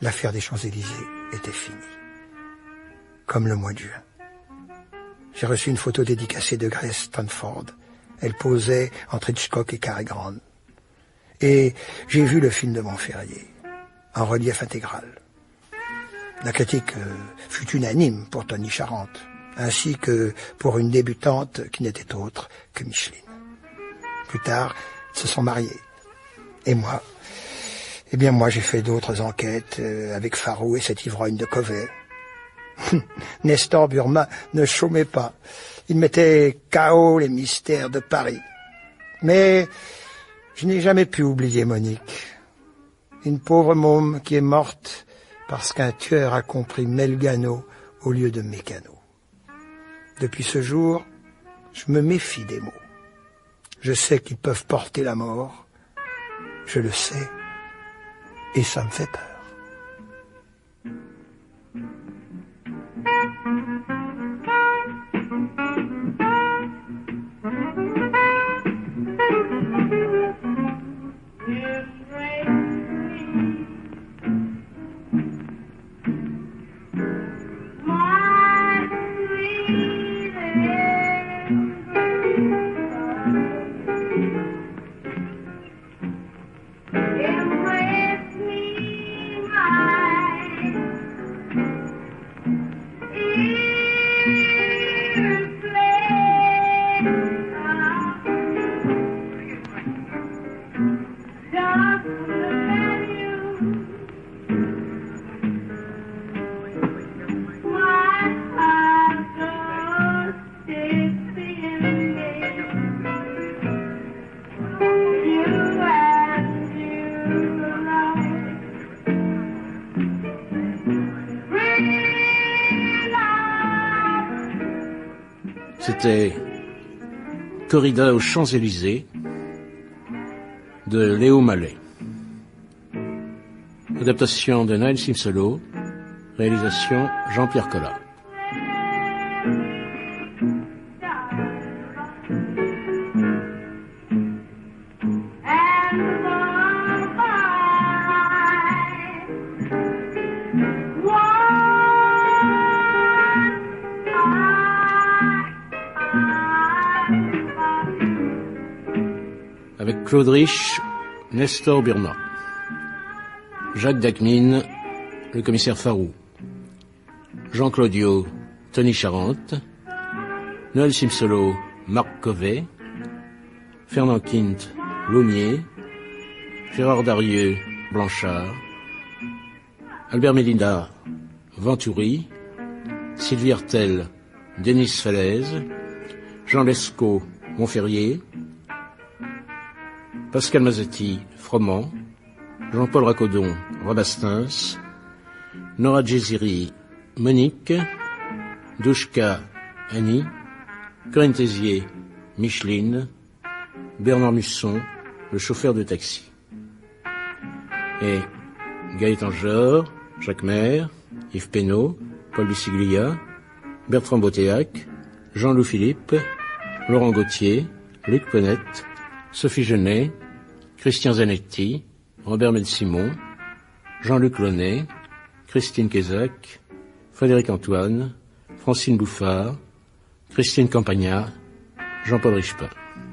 S3: l'affaire des Champs-Élysées était finie. Comme le mois de juin. J'ai reçu une photo dédicacée de Grace Stanford. Elle posait entre Hitchcock et Cary Grant. Et j'ai vu le film de Montferrier, en relief intégral. La critique euh, fut unanime pour Tony Charente, ainsi que pour une débutante qui n'était autre que Micheline. Plus tard, ils se sont mariés. Et moi, eh bien moi j'ai fait d'autres enquêtes euh, avec Farou et cet ivrogne de Covey. Nestor Burma ne chômait pas. Il mettait K O les mystères de Paris. Mais je n'ai jamais pu oublier Monique. Une pauvre môme qui est morte parce qu'un tueur a compris Melgano au lieu de Mécano. Depuis ce jour, je me méfie des mots. Je sais qu'ils peuvent porter la mort. Je le sais. Et ça me fait peur.
S2: C'était Corrida aux Champs-Élysées de Léo Mallet. Adaptation de Naël Simsolo, réalisation Jean-Pierre Collat. Avec Claude Rich, Nestor Burma, Jacques Dacmine, le commissaire Farou, Jean Claudio, Tony Charente, Noël Simsolo, Marc Covey, Fernand Quint, Laumier, Gérard Darieux, Blanchard, Albert Mélina, Venturi, Sylvie Hertel, Denis Falaise, Jean Lescaut, Montferrier, Pascal Mazzati, Froment, Jean-Paul Racodon, Rabastens, Nora Djeziri, Monique, Douchka, Annie, Corinne Tézier, Micheline, Bernard Musson, le chauffeur de taxi. Et Gaëtan Jor, Jacques Maire, Yves Pénaud, Paul Lusiglia, Bertrand Botéac, Jean-Loup Philippe, Laurent Gauthier, Luc Ponette, Sophie Genet, Christian Zanetti, Robert Melsimon, Jean-Luc Launay, Christine Kézac, Frédéric Antoine, Francine Bouffard, Christine Campagna, Jean-Paul Richepin.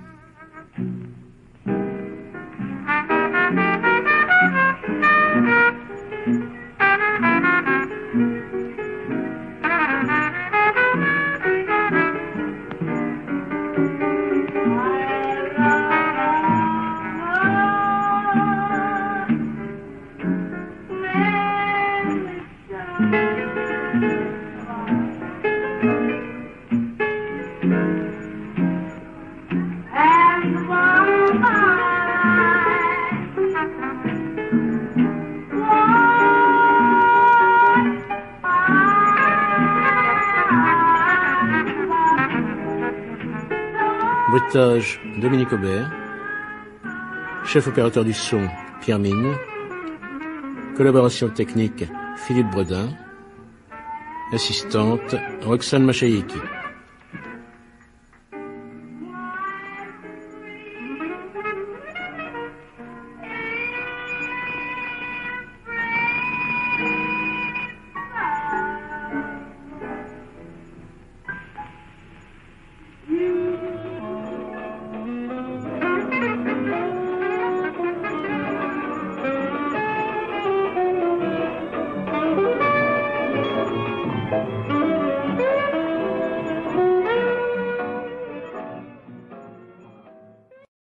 S2: Bruitage, Dominique Aubert. Chef opérateur du son, Pierre Mine. Collaboration technique, Philippe Bredin. Assistante, Roxane Machayeki.